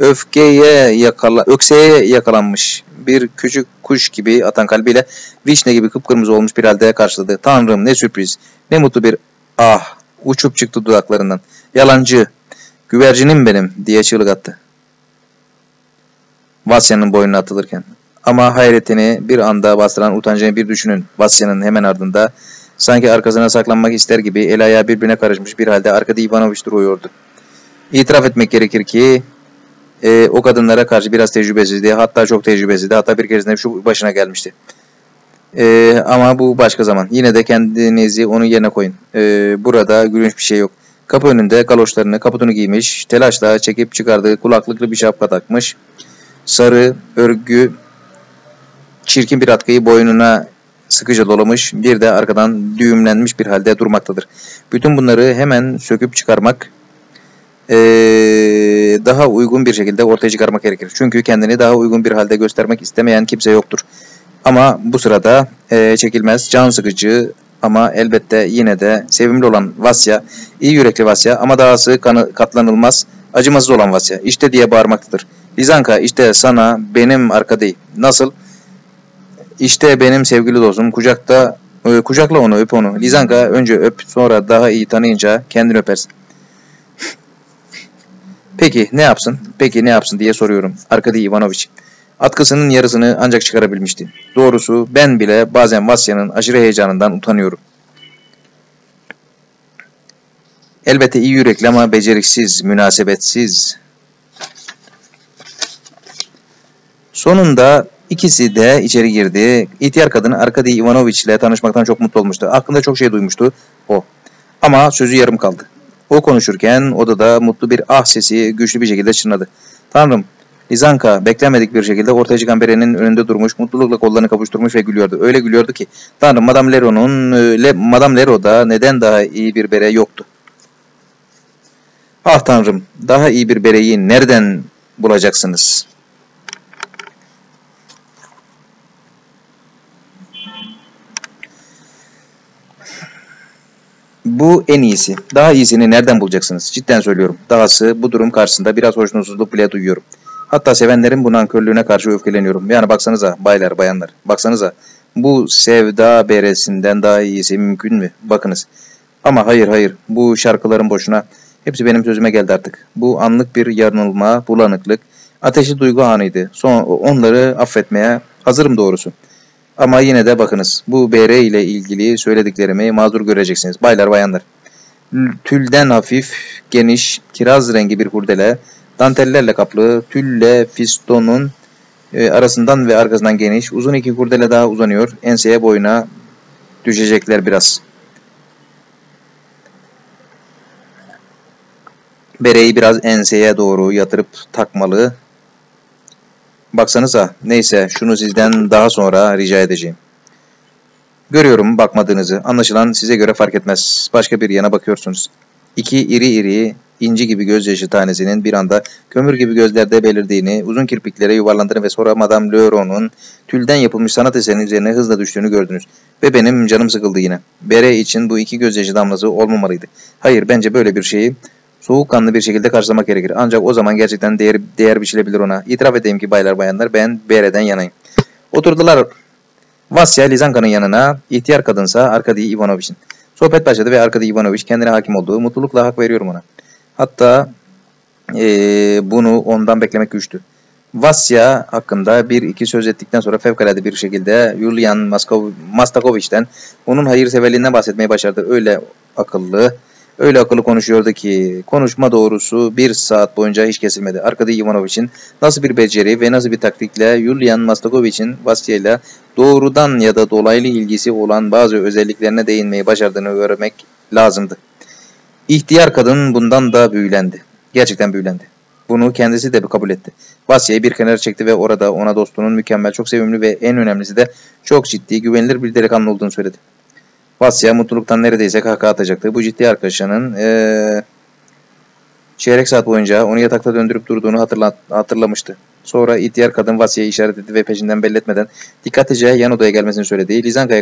ökseye yakalanmış bir küçük kuş gibi atan kalbiyle vişne gibi kıpkırmızı olmuş bir halde karşıladı. Tanrım ne sürpriz, ne mutlu bir uçup çıktı dudaklarından. Yalancı, güvercinim benim diye çığlık attı. Vasya'nın boynuna atılırken. Ama hayretini bir anda bastıran utancını bir düşünün. Vasya'nın hemen ardında sanki arkasına saklanmak ister gibi el ayağı birbirine karışmış bir halde Arkady Ivanovich duruyordu. İtiraf etmek gerekir ki o kadınlara karşı biraz tecrübesizdi. Hatta çok tecrübesizdi. Hatta bir keresinde şu başına gelmişti. Ama bu başka zaman. Yine de kendinizi onun yerine koyun. Burada gülünç bir şey yok. Kapı önünde galoşlarını, kaputunu giymiş, telaşla çekip çıkardığı kulaklıklı bir şapka takmış. Sarı örgü çirkin bir atkıyı boynuna sıkıca dolamış, bir de arkadan düğümlenmiş bir halde durmaktadır. Bütün bunları hemen söküp çıkarmak, daha uygun bir şekilde ortaya çıkarmak gerekir. Çünkü kendini daha uygun bir halde göstermek istemeyen kimse yoktur. Ama bu sırada çekilmez, can sıkıcı ama elbette yine de sevimli olan Vasya, iyi yürekli Vasya ama dahası katlanılmaz, acımasız olan Vasya, işte diye bağırmaktadır. Lizanka, işte sana benim Arkady. Nasıl? İşte benim sevgili dostum. Kucakla onu, öp onu. Lizanka, önce öp, sonra daha iyi tanıyınca kendini öpersin. Peki ne yapsın diye soruyorum. Arkady Ivanovich. Atkısının yarısını ancak çıkarabilmişti. Doğrusu ben bile bazen Vasya'nın aşırı heyecanından utanıyorum. Elbette iyi yürekli ama beceriksiz, münasebetsiz. Sonunda ikisi de içeri girdi. İhtiyar kadın Arkady Ivanovich ile tanışmaktan çok mutlu olmuştu. Aklında çok şey duymuştu o. Ama sözü yarım kaldı. O konuşurken odada mutlu bir sesi güçlü bir şekilde çınladı. Tanrım, Lizanka beklenmedik bir şekilde ortaya çıkan berenin önünde durmuş, mutlulukla kollarını kavuşturmuş ve gülüyordu. Öyle gülüyordu ki, Tanrım, Madame Lero'da neden daha iyi bir bere yoktu? Ah Tanrım, daha iyi bir bereyi nereden bulacaksınız? Bu en iyisi. Daha iyisini nereden bulacaksınız? Cidden söylüyorum. Dahası bu durum karşısında biraz hoşnutsuzluk bile duyuyorum. Hatta sevenlerin bu nankörlüğüne karşı öfkeleniyorum. Yani baksanıza baylar, bayanlar. Baksanıza. Bu sevda beresinden daha iyisi mümkün mü? Bakınız. Ama hayır. Bu şarkıların boşuna. Hepsi benim sözüme geldi artık. Bu anlık bir yanılma, bulanıklık, ateşli duygu anıydı. Onları affetmeye hazırım doğrusu. Ama yine de bakınız. Bu BR ile ilgili söylediklerimi mazur göreceksiniz. Baylar bayanlar. Tülden hafif, geniş, kiraz rengi bir kurdele, dantellerle kaplı, tülle fistonun arasından ve arkasından geniş, uzun iki kurdele daha uzanıyor. Enseye boyuna düşecekler biraz. Bereyi biraz enseye doğru yatırıp takmalı. Baksanıza, neyse şunu sizden daha sonra rica edeceğim. Görüyorum bakmadığınızı. Anlaşılan size göre fark etmez. Başka bir yana bakıyorsunuz. İki iri iri, inci gibi gözyaşı tanesinin bir anda kömür gibi gözlerde belirdiğini, uzun kirpiklere yuvarlandığını ve sonra Madame Leroux'un tülden yapılmış sanat eserinin üzerine hızla düştüğünü gördünüz. Ve benim canım sıkıldı yine. Bere için bu iki gözyaşı damlası olmamalıydı. Hayır, bence böyle bir şeyi soğukkanlı bir şekilde karşılamak gerekir. Ancak o zaman gerçekten değer biçilebilir ona. İtiraf edeyim ki baylar bayanlar, ben Bere'den yanayım. Oturdular. Vasya Lizanka'nın yanına, ihtiyar kadınsa Arkady Ivanovic'in. Sohbet başladı ve Arkady Ivanovic kendine hakim olduğu, mutlulukla hak veriyorum ona. Hatta bunu ondan beklemek güçtü. Vasya hakkında bir iki söz ettikten sonra fevkalade bir şekilde Yulian Mastakovich'ten onun hayırseverliğinden bahsetmeyi başardı. Öyle akıllı konuşuyordu ki konuşma doğrusu bir saat boyunca hiç kesilmedi. Arkady Ivanovic'in nasıl bir beceri ve nasıl bir taktikle Yulian Mastakovich'in Vasya'yla doğrudan ya da dolaylı ilgisi olan bazı özelliklerine değinmeyi başardığını görmek lazımdı. İhtiyar kadın bundan da büyülendi. Gerçekten büyülendi. Bunu kendisi de kabul etti. Vasya'yı bir kenara çekti ve orada ona dostunun mükemmel, çok sevimli ve en önemlisi de çok ciddi, güvenilir bir delikanlı olduğunu söyledi. Vasya mutluluktan neredeyse kahkaha atacaktı. Bu ciddi arkadaşının çeyrek saat boyunca onu yatakta döndürüp durduğunu hatırlamıştı. Sonra ihtiyar kadın Vasya'yı işaret etti ve peşinden belli etmeden dikkatlice yan odaya gelmesini söyledi. Lizanka'ya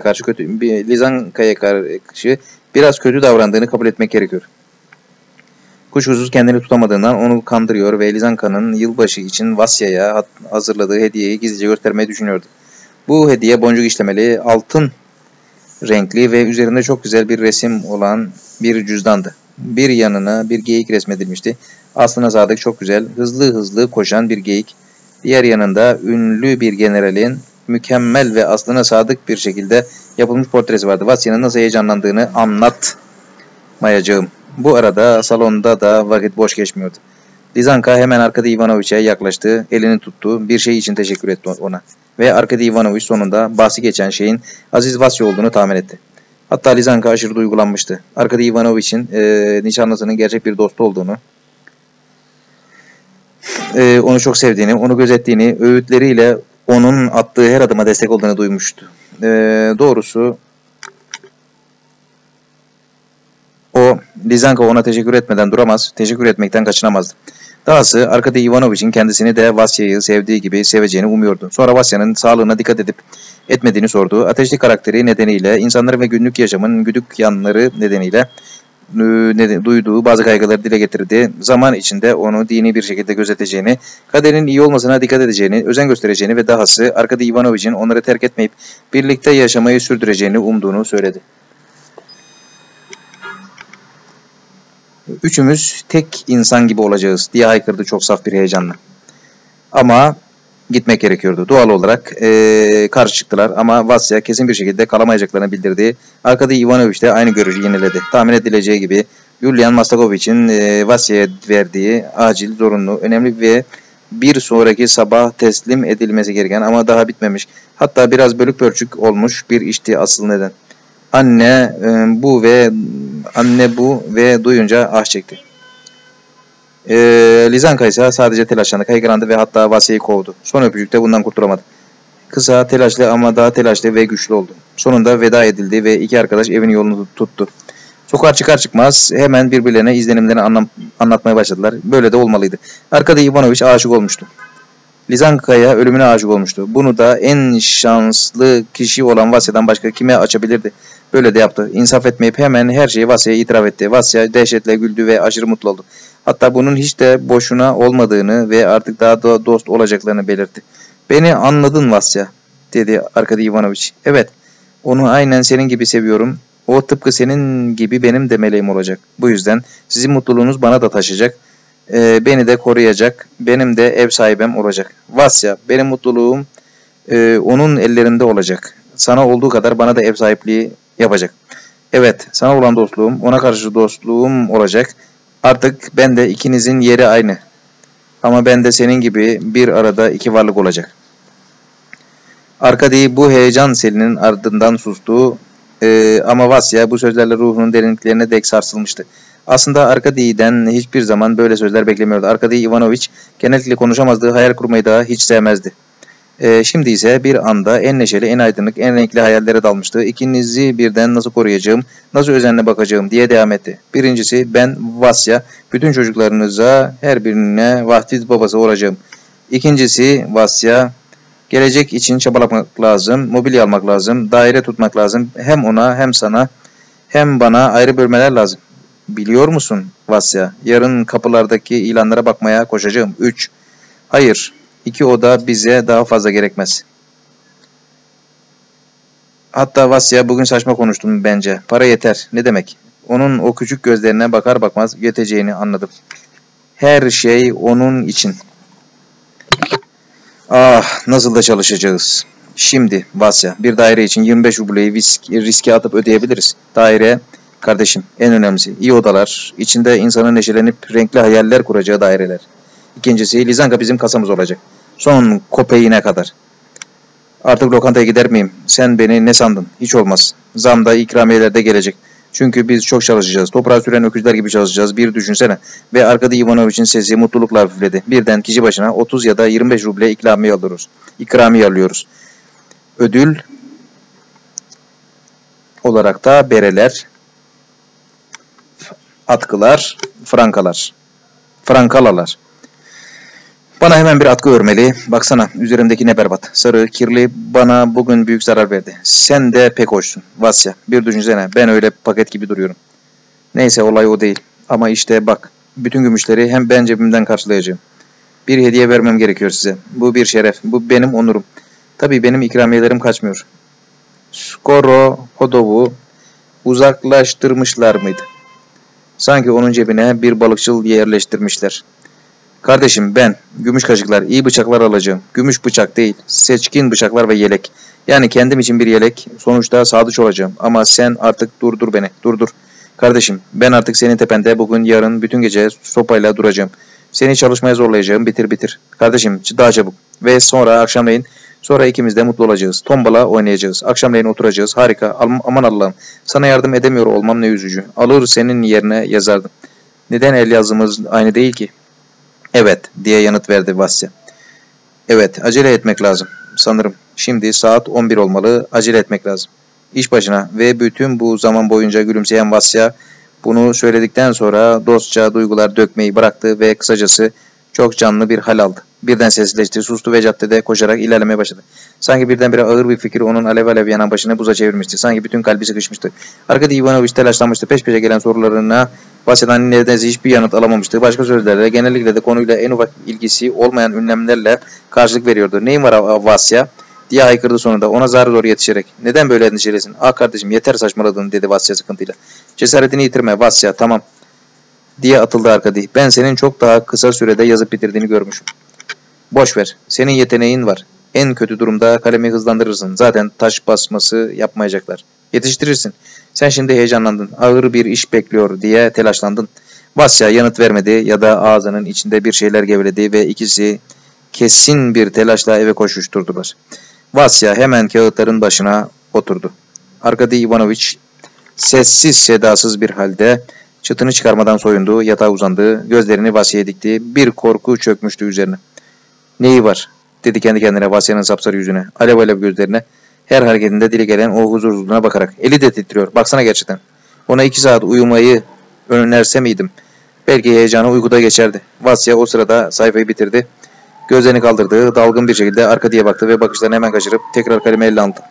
karşı biraz kötü davrandığını kabul etmek gerekiyor. Kuşkusuz kendini tutamadığından onu kandırıyor ve Lizanka'nın yılbaşı için Vasya'ya hazırladığı hediyeyi gizlice göstermeyi düşünüyordu. Bu hediye boncuk işlemeli, altın renkli ve üzerinde çok güzel bir resim olan bir cüzdandı. Bir yanına bir geyik resmedilmişti. Aslına sadık, çok güzel, hızlı koşan bir geyik. Diğer yanında ünlü bir generalin mükemmel ve aslına sadık bir şekilde yapılmış portresi vardı. Vasya'nın nasıl heyecanlandığını anlatmayacağım. Bu arada salonda da vakit boş geçmiyordu. Lizanka hemen Arkady Ivanovic'e yaklaştı, elini tuttu, bir şey için teşekkür etti ona. Ve Arkady Ivanovic sonunda bahsi geçen şeyin Aziz Vasya olduğunu tahmin etti. Hatta Lizanka aşırı duygulanmıştı. Arkady Ivanovic'in nişanlısının gerçek bir dostu olduğunu, onu çok sevdiğini, onu gözettiğini, öğütleriyle onun attığı her adıma destek olduğunu duymuştu. Doğrusu Lizanka ona teşekkür etmeden duramaz, teşekkür etmekten kaçınamazdı. Dahası Arkady Ivanovic'in kendisini de Vasya'yı sevdiği gibi seveceğini umuyordu. Sonra Vasya'nın sağlığına dikkat edip etmediğini sordu. Ateşli karakteri nedeniyle, insanların ve günlük yaşamın güdük yanları nedeniyle duyduğu bazı kaygıları dile getirdi. Zaman içinde onu dini bir şekilde gözeteceğini, kaderin iyi olmasına dikkat edeceğini, özen göstereceğini ve dahası Arkady Ivanovic'in onları terk etmeyip birlikte yaşamayı sürdüreceğini umduğunu söyledi. "Üçümüz tek insan gibi olacağız," diye haykırdı çok saf bir heyecanla. Ama gitmek gerekiyordu. Doğal olarak karşı çıktılar ama Vasya kesin bir şekilde kalamayacaklarını bildirdi. Arkady Ivanovic de aynı görüşü yeniledi. Tahmin edileceği gibi Yulian Mastakovich'in Vasya'ya verdiği acil, zorunlu, önemli ve bir sonraki sabah teslim edilmesi gereken ama daha bitmemiş, hatta biraz bölük pörçük olmuş bir işti asıl neden. Anne bu ve duyunca ah çekti. Lizanka ise sadece telaşlandı, kaygılandı ve hatta Vasya'yı kovdu. Son öpücükte bundan kurtulamadı. Kısa, telaşlı ama daha telaşlı ve güçlü oldu. Sonunda veda edildi ve iki arkadaş evin yolunu tuttu. Sokağa çıkar çıkmaz hemen birbirlerine izlenimlerini anlatmaya başladılar. Böyle de olmalıydı. Arkady Ivanovic aşık olmuştu. Lizanka'ya ölümüne aşık olmuştu. Bunu da en şanslı kişi olan Vasya'dan başka kime açabilirdi? Böyle de yaptı. İnsaf etmeyip hemen her şeyi Vasya'ya itiraf etti. Vasya dehşetle güldü ve aşırı mutlu oldu. Hatta bunun hiç de boşuna olmadığını ve artık daha da dost olacaklarını belirtti. "Beni anladın Vasya," dedi Arkady Ivanovic. "Evet, onu aynen senin gibi seviyorum. O tıpkı senin gibi benim de meleğim olacak. Bu yüzden sizin mutluluğunuz bana da taşıyacak. Beni de koruyacak. Benim de ev sahibim olacak. Vasya, benim mutluluğum onun ellerinde olacak. sana olduğu kadar bana da ev sahipliği yapacak. Evet, sana olan dostluğum, ona karşı dostluğum olacak. Artık ben de ikinizin yeri aynı. Ama ben de senin gibi bir arada iki varlık olacak. Arkady bu heyecan selinin ardından sustu. Ama Vasya bu sözlerle ruhunun derinliklerine dek sarsılmıştı. Aslında Arkady'den hiçbir zaman böyle sözler beklemiyordu. Arkady Ivanovich genellikle konuşamazdı, hayal kurmayı da hiç sevmezdi. Şimdi ise bir anda en neşeli, en aydınlık, en renkli hayallere dalmıştı. İkinizi birden nasıl koruyacağım, nasıl özenle bakacağım diye devam etti. Birincisi ben Vasya, bütün çocuklarınıza her birine vahdiz babası olacağım. İkincisi Vasya, gelecek için çabalamak lazım, mobilya almak lazım, daire tutmak lazım. Hem ona hem sana hem bana ayrı bölmeler lazım. Biliyor musun Vasya, yarın kapılardaki ilanlara bakmaya koşacağım. 3. Hayır. 2 oda bize daha fazla gerekmez. Hatta Vasya bugün saçma konuştum bence. Para yeter. Ne demek? Onun o küçük gözlerine bakar bakmaz yeteceğini anladım. Her şey onun için. Ah, nasıl da çalışacağız. Şimdi Vasya, bir daire için 25 rubleyi riske atıp ödeyebiliriz. Daire, kardeşim, en önemlisi. İyi odalar, içinde insanın neşelenip renkli hayaller kuracağı daireler. İkincisi, Lizanka bizim kasamız olacak. Son kopeğine kadar. Artık lokantaya gider miyim? Sen beni ne sandın? Hiç olmaz. Zam da ikramiyeler de gelecek. Çünkü biz çok çalışacağız. Toprağa süren öküzler gibi çalışacağız. Bir düşünsene. Ve Arkady Ivanovich'in sesi mutlulukla hafifledi. Birden kişi başına 30 ya da 25 ruble ikramiye alıyoruz. Ödül olarak da bereler, atkılar, frankalalar. Bana hemen bir atkı örmeli. Baksana üzerimdeki ne berbat. Sarı, kirli, bana bugün büyük zarar verdi. Sen de pek hoşsun Vasya. Bir düşünsene, ben öyle paket gibi duruyorum. Neyse, olay o değil. Ama işte bak, bütün gümüşleri hem ben cebimden karşılayacağım. Bir hediye vermem gerekiyor size. Bu bir şeref, bu benim onurum. Tabii benim ikramiyelerim kaçmıyor. Skoro Hodov'u uzaklaştırmışlar mıydı? Sanki onun cebine bir balıkçıl yerleştirmişler. Kardeşim ben, gümüş kaşıklar, iyi bıçaklar alacağım. Gümüş bıçak değil, seçkin bıçaklar ve yelek. Yani kendim için bir yelek, sonuçta sadıç olacağım. Ama sen artık durdur beni, durdur. Kardeşim, ben artık senin tepende bugün, yarın, bütün gece sopayla duracağım. Seni çalışmaya zorlayacağım, bitir. Kardeşim, daha çabuk. Ve sonra akşamleyin, sonra ikimiz de mutlu olacağız. Tombala oynayacağız. Akşamleyin oturacağız. Harika, aman Allah'ım. Sana yardım edemiyor olmam ne üzücü. Alır senin yerine yazardım. Neden el yazımız aynı değil ki? Evet, diye yanıt verdi Vasya. Evet, acele etmek lazım. Sanırım. Şimdi saat 11 olmalı, acele etmek lazım. İş başına ve bütün bu zaman boyunca gülümseyen Vasya bunu söyledikten sonra dostça duygular dökmeyi bıraktı ve kısacası çok canlı bir hal aldı. Birden sessizleşti, sustu ve caddede koşarak ilerlemeye başladı. Sanki birdenbire ağır bir fikir onun alev alev yanan başını buza çevirmişti. Sanki bütün kalbi sıkışmıştı. Arkady Ivanovich telaşlanmıştı. Peş peşe gelen sorularına Vasya'dan neredeyse hiçbir yanıt alamamıştı. Başka sözlerle, genellikle de konuyla en ufak ilgisi olmayan ünlemlerle karşılık veriyordu. "Neyin var Vasya?" diye haykırdı sonunda, ona zar zor yetişerek. "Neden böyle endişelisin?" "Ah kardeşim, yeter saçmaladın," dedi Vasya sıkıntıyla. "Cesaretini yitirme Vasya, tamam," diye atıldı Arkady. "Ben senin çok daha kısa sürede yazıp bitirdiğini görmüşüm." "Boş ver, senin yeteneğin var. En kötü durumda kalemi hızlandırırsın. Zaten taş basması yapmayacaklar. Yetiştirirsin. Sen şimdi heyecanlandın. Ağır bir iş bekliyor diye telaşlandın." Vasya yanıt vermedi ya da ağzının içinde bir şeyler geveledi ve ikisi kesin bir telaşla eve koşuşturdular. Vasya hemen kağıtların başına oturdu. Arkady Ivanovich sessiz sedasız bir halde çıtını çıkarmadan soyundu, yatağa uzandı, gözlerini Vasya'ya dikti. Bir korku çökmüştü üzerine. "Neyi var?" dedi kendi kendine Vasya'nın sapsarı yüzüne, alev alev gözlerine, her hareketinde dili gelen o huzursuzluğuna bakarak. "Eli de titriyor. Baksana gerçekten. Ona 2 saat uyumayı önerse miydim? Belki heyecanı uykuda geçerdi." Vasya o sırada sayfayı bitirdi. Gözlerini kaldırdı, dalgın bir şekilde Arkady'ye baktı ve bakışlarını hemen kaçırıp tekrar kalemi elle aldı.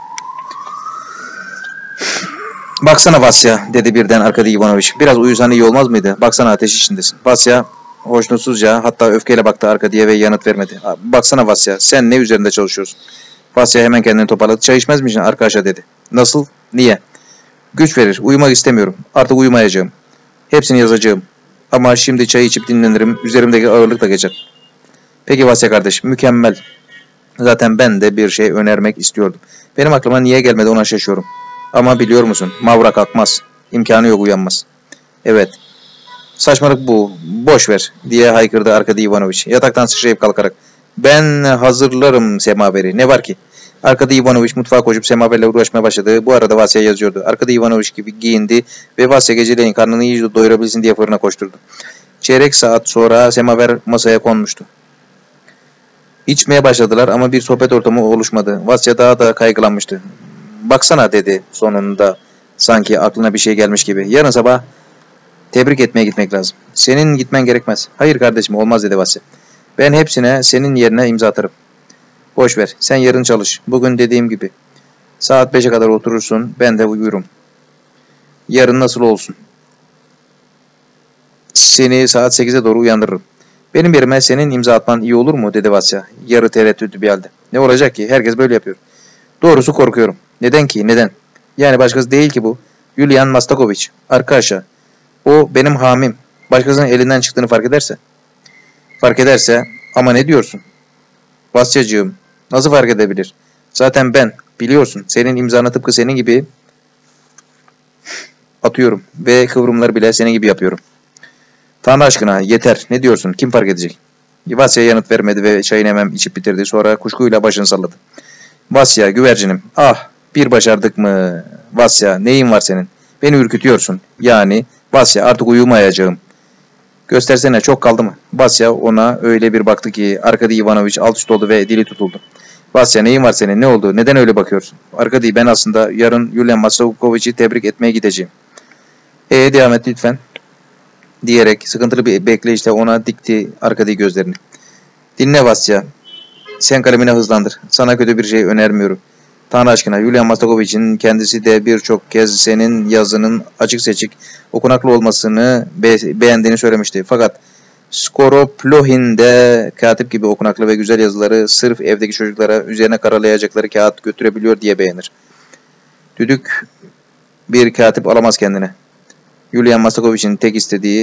"Baksana Vasya," dedi birden Arkady Ivanovich. "Biraz uyusan iyi olmaz mıydı? Baksana ateş içindesin." Vasya hoşnutsuzca, hatta öfkeyle baktı Arkady'ye ve yanıt vermedi. "Baksana Vasya, sen ne üzerinde çalışıyorsun?" Vasya hemen kendini toparladı. "Çay içmez misin arkadaşa?" dedi. "Nasıl? Niye?" "Güç verir. Uyumak istemiyorum. Artık uyumayacağım. Hepsini yazacağım. Ama şimdi çay içip dinlenirim. Üzerimdeki ağırlık da geçer." "Peki Vasya kardeş, mükemmel. Zaten ben de bir şey önermek istiyordum. Benim aklıma niye gelmedi ona şaşıyorum. Ama biliyor musun? Mavra kalkmaz. İmkanı yok, uyanmaz. Evet. Saçmalık bu. Boş ver diye haykırdı Arkady Ivanoviç. Yataktan sıçrayıp kalkarak. Ben hazırlarım semaveri. Ne var ki? Arkady Ivanoviç mutfağa koşup semaverle uğraşmaya başladı. Bu arada Vasya yazıyordu. Arkady Ivanoviç gibi giyindi ve Vasya geceleyin karnını iyice doyurabilsin diye fırına koşturdu. Çeyrek saat sonra semaver masaya konmuştu. İçmeye başladılar ama bir sohbet ortamı oluşmadı. Vasya daha da kaygılanmıştı. Baksana dedi sonunda sanki aklına bir şey gelmiş gibi. Yarın sabah tebrik etmeye gitmek lazım. Senin gitmen gerekmez. Hayır kardeşim olmaz dedi Vasya. Ben hepsine senin yerine imza atarım. Boş ver sen yarın çalış. Bugün dediğim gibi. Saat 5'e kadar oturursun ben de uyurum. Yarın nasıl olsun? Seni saat 8'e doğru uyandırırım. Benim yerime senin imza atman iyi olur mu dedi Vasya. Yarı tereddütlü bir halde. Ne olacak ki? Herkes böyle yapıyor. Doğrusu korkuyorum. Neden ki? Neden? Yani başkası değil ki bu. Yulian Mastakoviç. Arkadaşa. O benim hamim. Başkasının elinden çıktığını fark ederse. Fark ederse ama ne diyorsun? Vasyacığım. Nasıl fark edebilir? Zaten ben biliyorsun senin imzanı tıpkı senin gibi atıyorum. Ve kıvrımları bile senin gibi yapıyorum. Tanrı aşkına yeter. Ne diyorsun? Kim fark edecek? Vasya yanıt vermedi ve çayını hemen içip bitirdi. Sonra kuşkuyla başını salladı. Vasya güvercinim. Ah bir başardık mı? Vasya neyin var senin? Beni ürkütüyorsun. Yani Vasya artık uyumayacağım. Göstersene çok kaldı mı? Vasya ona öyle bir baktı ki Arkady Ivanoviç alt üst oldu ve dili tutuldu. Vasya neyin var senin? Ne oldu? Neden öyle bakıyorsun? Arkady ben aslında yarın Yulian Mastakoviç'i tebrik etmeye gideceğim. Devam et lütfen. Diyerek sıkıntılı bir bekleyişle ona dikti Arkady gözlerini. Dinle Vasya. Sen kalemine hızlandır. Sana kötü bir şey önermiyorum. Tanrı aşkına Yulian Mastakoviç'in kendisi de birçok kez senin yazının açık seçik okunaklı olmasını beğendiğini söylemişti. Fakat Skoroplohin de katip gibi okunaklı ve güzel yazıları sırf evdeki çocuklara üzerine karalayacakları kağıt götürebiliyor diye beğenir. Düdük bir katip alamaz kendine. Yulian Mastakoviç'in tek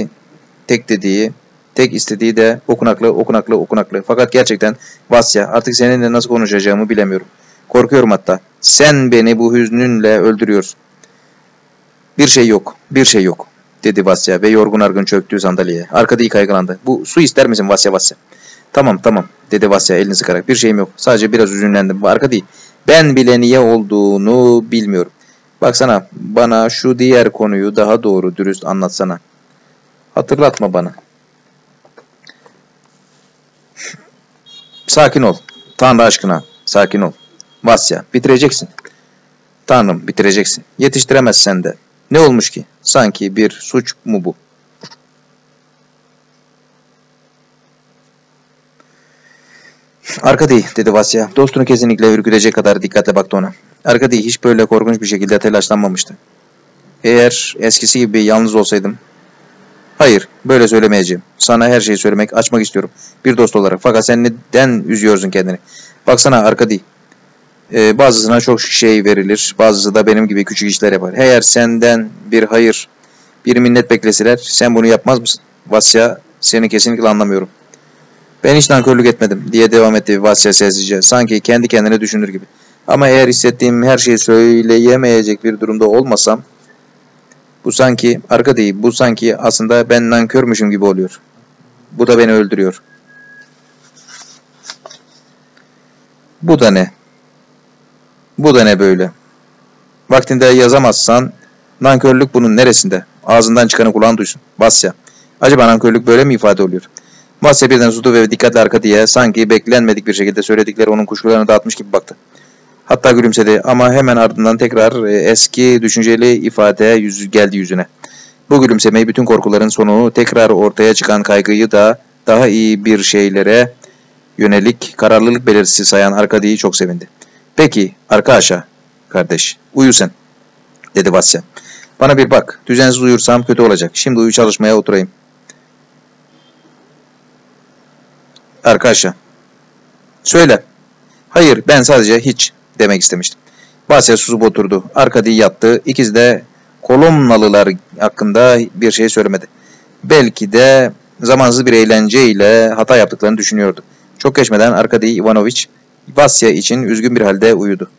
istediği de okunaklı. Fakat gerçekten Vasya artık seninle nasıl konuşacağımı bilemiyorum. Korkuyorum hatta. Sen beni bu hüznünle öldürüyorsun. Bir şey yok dedi Vasya ve yorgun argın çöktü sandalyeye. Arkady kaygılandı. Bu su ister misin Vasya? Tamam dedi Vasya elini sıkarak. Bir şeyim yok. Sadece biraz üzünlendim. Arkady ben bile niye olduğunu bilmiyorum. Baksana bana şu diğer konuyu daha doğru dürüst anlatsana. Hatırlatma bana. Sakin ol. Tanrı aşkına sakin ol. Vasya bitireceksin. Tanrım bitireceksin. Yetiştiremezsen de. Ne olmuş ki? Sanki bir suç mu bu? Arkady dedi Vasya. Dostunu kesinlikle ürkütecek kadar dikkatle baktı ona. Arkady hiç böyle korkunç bir şekilde telaşlanmamıştı. Eğer eskisi gibi yalnız olsaydım. Hayır, böyle söylemeyeceğim. Sana her şeyi söylemek, açmak istiyorum. Bir dost olarak. Fakat sen neden üzüyorsun kendini? Baksana Arkady. Bazısına çok şey verilir. Bazısı da benim gibi küçük işler yapar. Eğer senden bir hayır, bir minnet bekleseler sen bunu yapmaz mısın? Vasya seni kesinlikle anlamıyorum. Ben hiç nankörlük etmedim diye devam etti Vasya sessizce. Sanki kendi kendine düşünür gibi. Ama eğer hissettiğim her şeyi söyleyemeyecek bir durumda olmasam bu sanki aslında ben nankörmüşüm gibi oluyor. Bu da beni öldürüyor. Bu da ne? Bu da ne böyle? Vaktinde yazamazsan nankörlük bunun neresinde? Ağzından çıkanı kulağın duysun. Vasya. Acaba nankörlük böyle mi ifade oluyor? Vasya birden sustu ve dikkatle Arkady'ye sanki beklenmedik bir şekilde söyledikleri onun kuşkularını dağıtmış gibi baktı. Hatta gülümsedi ama hemen ardından tekrar eski düşünceli ifade geldi yüzüne. Bu gülümsemeyi bütün korkuların sonu tekrar ortaya çıkan kaygıyı da daha iyi bir şeylere yönelik kararlılık belirtisi sayan Arkady'yi çok sevindi. Peki arkadaşa kardeş uyu sen dedi Vasya. Bana bir bak düzensiz uyursam kötü olacak. Şimdi uyu çalışmaya oturayım. Arkadaşa. Söyle. Hayır ben sadece hiç demek istemiştim. Vasya susup oturdu. Arkady yattı. İkisi de Kolomnalılar hakkında bir şey söylemedi. Belki de zamansız bir eğlenceyle hata yaptıklarını düşünüyordu. Çok geçmeden Arkady Ivanoviç Vasya için üzgün bir halde uyudu.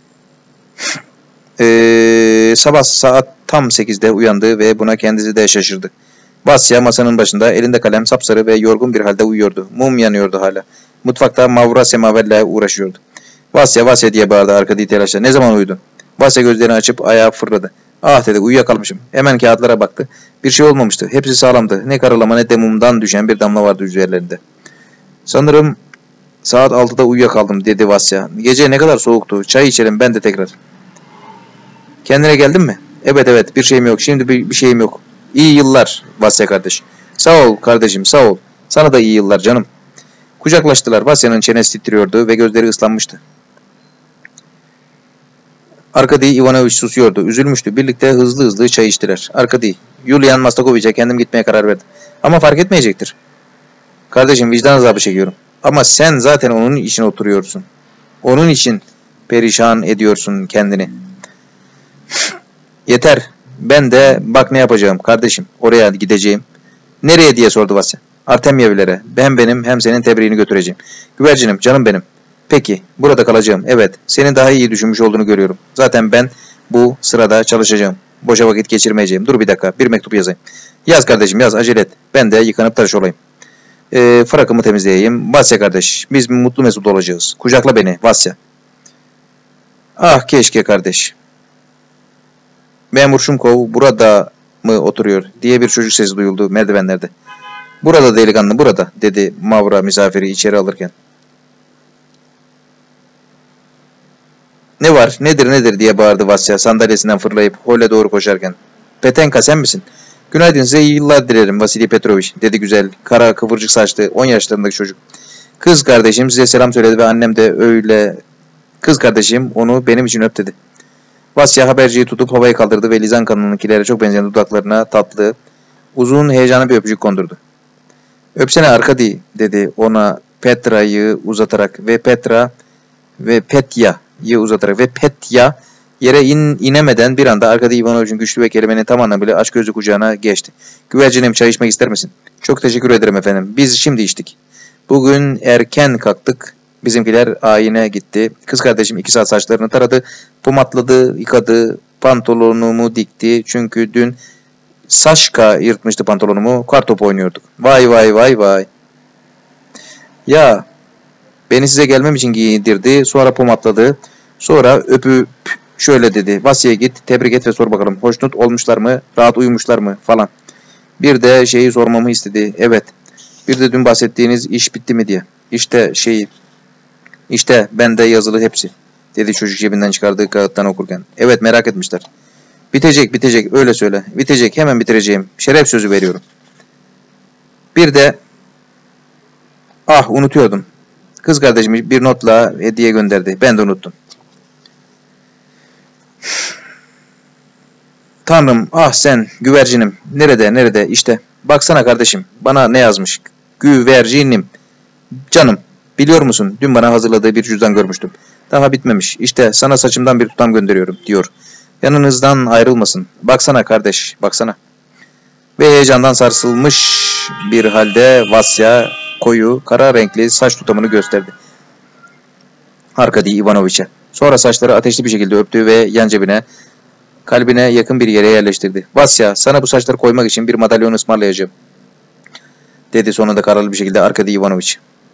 Sabah saat tam 8'de uyandı ve buna kendisi de şaşırdı. Vasya masanın başında, elinde kalem, sapsarı ve yorgun bir halde uyuyordu. Mum yanıyordu hala. Mutfakta Mavra semaverle uğraşıyordu. Vasya, Vasya diye bağırdı arkadaki telaşla. Ne zaman uyudun? Vasya gözlerini açıp ayağa fırladı. Ah dedi, uyuyakalmışım. Hemen kağıtlara baktı. Bir şey olmamıştı. Hepsi sağlamdı. Ne karalama ne de mumdan düşen bir damla vardı üzerlerinde. Sanırım saat 6'da uyuyakaldım dedi Vasya. Gece ne kadar soğuktu. Çay içelim ben de tekrar. Kendine geldin mi? Evet bir şeyim yok. Şimdi bir şeyim yok. İyi yıllar Vasya kardeş. Sağ ol kardeşim sağ ol. Sana da iyi yıllar canım. Kucaklaştılar. Vasya'nın çenesi titriyordu ve gözleri ıslanmıştı. Arkady Ivanovich susuyordu. Üzülmüştü. Birlikte hızlı çay içtiler. Arkady, Yulian Mastakovich'e kendim gitmeye karar verdim. Ama fark etmeyecektir. Kardeşim vicdan azabı çekiyorum. Ama sen zaten onun için oturuyorsun. Onun için perişan ediyorsun kendini. Yeter. Ben de bak ne yapacağım kardeşim. Oraya gideceğim. Nereye diye sordu Vasya. Artemyevlere. Hem benim hem senin tebriğini götüreceğim. Güvercinim canım benim. Peki burada kalacağım. Evet. Senin daha iyi düşünmüş olduğunu görüyorum. Zaten ben bu sırada çalışacağım. Boşa vakit geçirmeyeceğim. Dur bir dakika. Bir mektup yazayım. Yaz kardeşim yaz. Acele et. Ben de yıkanıp tıraş olayım. Frakımı temizleyeyim. Vasya kardeş. Biz mutlu mesut olacağız. Kucakla beni Vasya. Ah keşke kardeş. Memur Şumkov burada mı oturuyor diye bir çocuk sesi duyuldu merdivenlerde. Burada delikanlı burada dedi Mavra misafiri içeri alırken. Ne var nedir diye bağırdı Vasya sandalyesinden fırlayıp hole doğru koşarken. Petenka sen misin? Günaydın size iyi yıllar dilerim Vasily Petrovich dedi güzel kara kıvırcık saçlı 10 yaşlarındaki çocuk. Kız kardeşim size selam söyledi ve annem de öyle. Kız kardeşim onu benim için öp dedi. Vasya haberciyi tutup havaya kaldırdı ve Lizanka'nınkilere çok benzeyen dudaklarına tatlı, uzun heyecanlı bir öpücük kondurdu. Öpsene Arkady dedi ona Petra'yı uzatarak ve Petya'yı uzatarak ve Petya yere inemeden bir anda Arkady Ivanovich'in güçlü ve kelimenin tam anlamıyla açgözlü kucağına geçti. Güvercinim çay içmek ister misin? Çok teşekkür ederim efendim. Biz şimdi içtik. Bugün erken kalktık. Bizimkiler ayine gitti. Kız kardeşim 2 saat saçlarını taradı, pomatladı, yıkadı, pantolonumu dikti. Çünkü dün Saşka yırtmıştı pantolonumu, kartopu oynuyorduk. Vay. Ya, beni size gelmem için giydirdi, sonra pomatladı, sonra öpüp şöyle dedi. Vasya'ya git, tebrik et ve sor bakalım. Hoşnut olmuşlar mı, rahat uyumuşlar mı falan. Bir de şeyi sormamı istedi. Evet, bir de dün bahsettiğiniz iş bitti mi diye. İşte bende yazılı hepsi, dedi çocuk cebinden çıkardığı kağıttan okurken. Evet merak etmişler. Bitecek öyle söyle. Bitecek hemen bitireceğim. Şeref sözü veriyorum. Bir de unutuyordum. Kız kardeşim bir notla hediye gönderdi. Ben de unuttum. Tanrım sen güvercinim. Nerede işte. Baksana kardeşim bana ne yazmış. Güvercinim. Canım. Biliyor musun? Dün bana hazırladığı bir cüzdan görmüştüm. Daha bitmemiş. İşte sana saçımdan bir tutam gönderiyorum diyor. Yanınızdan ayrılmasın. Baksana kardeş, baksana. Ve heyecandan sarsılmış bir halde Vasya koyu, kara renkli saç tutamını gösterdi Arkady Ivanovich'e. Sonra saçları ateşli bir şekilde öptü ve yan cebine, kalbine yakın bir yere yerleştirdi. Vasya, sana bu saçları koymak için bir madalyon ısmarlayacağım, dedi sonunda kararlı bir şekilde Arkady Ivanovich.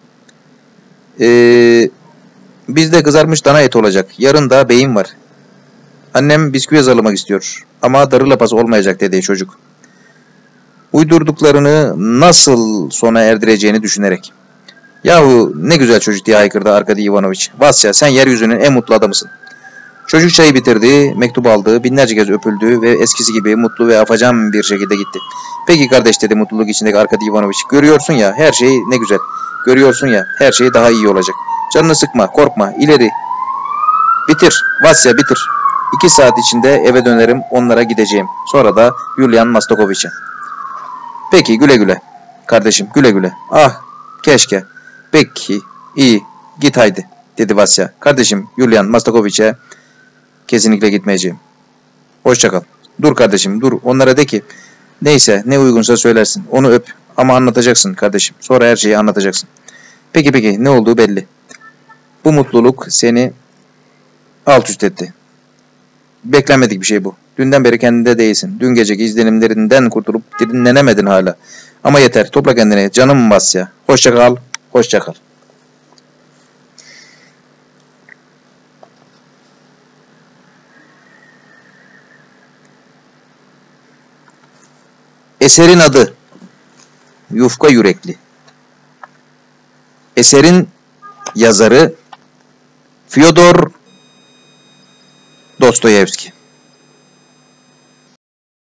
Bizde kızarmış dana eti olacak. Yarın da beyin var. Annem bisküvi hazırlamak istiyor. Ama darı lapası olmayacak dedi çocuk. Uydurduklarını nasıl sona erdireceğini düşünerek. Yahu ne güzel çocuk diye haykırdı Arkady Ivanovich. Vasya sen yeryüzünün en mutlu adamısın. Çocuk çayı bitirdi, mektubu aldı, binlerce kez öpüldü ve eskisi gibi mutlu ve afacan bir şekilde gitti. Peki kardeş dedi mutluluk içindeki Arkady Ivanovich. Görüyorsun ya her şey ne güzel. Görüyorsun ya her şey daha iyi olacak. Canını sıkma, korkma, ileri. Bitir, Vasya bitir. 2 saat içinde eve dönerim, onlara gideceğim. Sonra da Yulian Mastakovich'e. Peki güle güle. Kardeşim güle güle. Keşke. Peki iyi git haydi dedi Vasya. Kardeşim Yulian Mastakovich'e kesinlikle gitmeyeceğim. Hoşça kal. Dur kardeşim dur onlara de ki neyse ne uygunsa söylersin. Onu öp ama anlatacaksın kardeşim. Sonra her şeyi anlatacaksın. Peki ne olduğu belli. Bu mutluluk seni alt üst etti. Beklenmedik bir şey bu. Dünden beri kendinde değilsin. Dün geceki izlenimlerinden kurtulup dinlenemedin hala. Ama yeter. Topla kendini. Canım Basya. Hoşça kal. Hoşça kal. Eserin adı Yufka Yürekli. Eserin yazarı Fyodor Dostoyevski.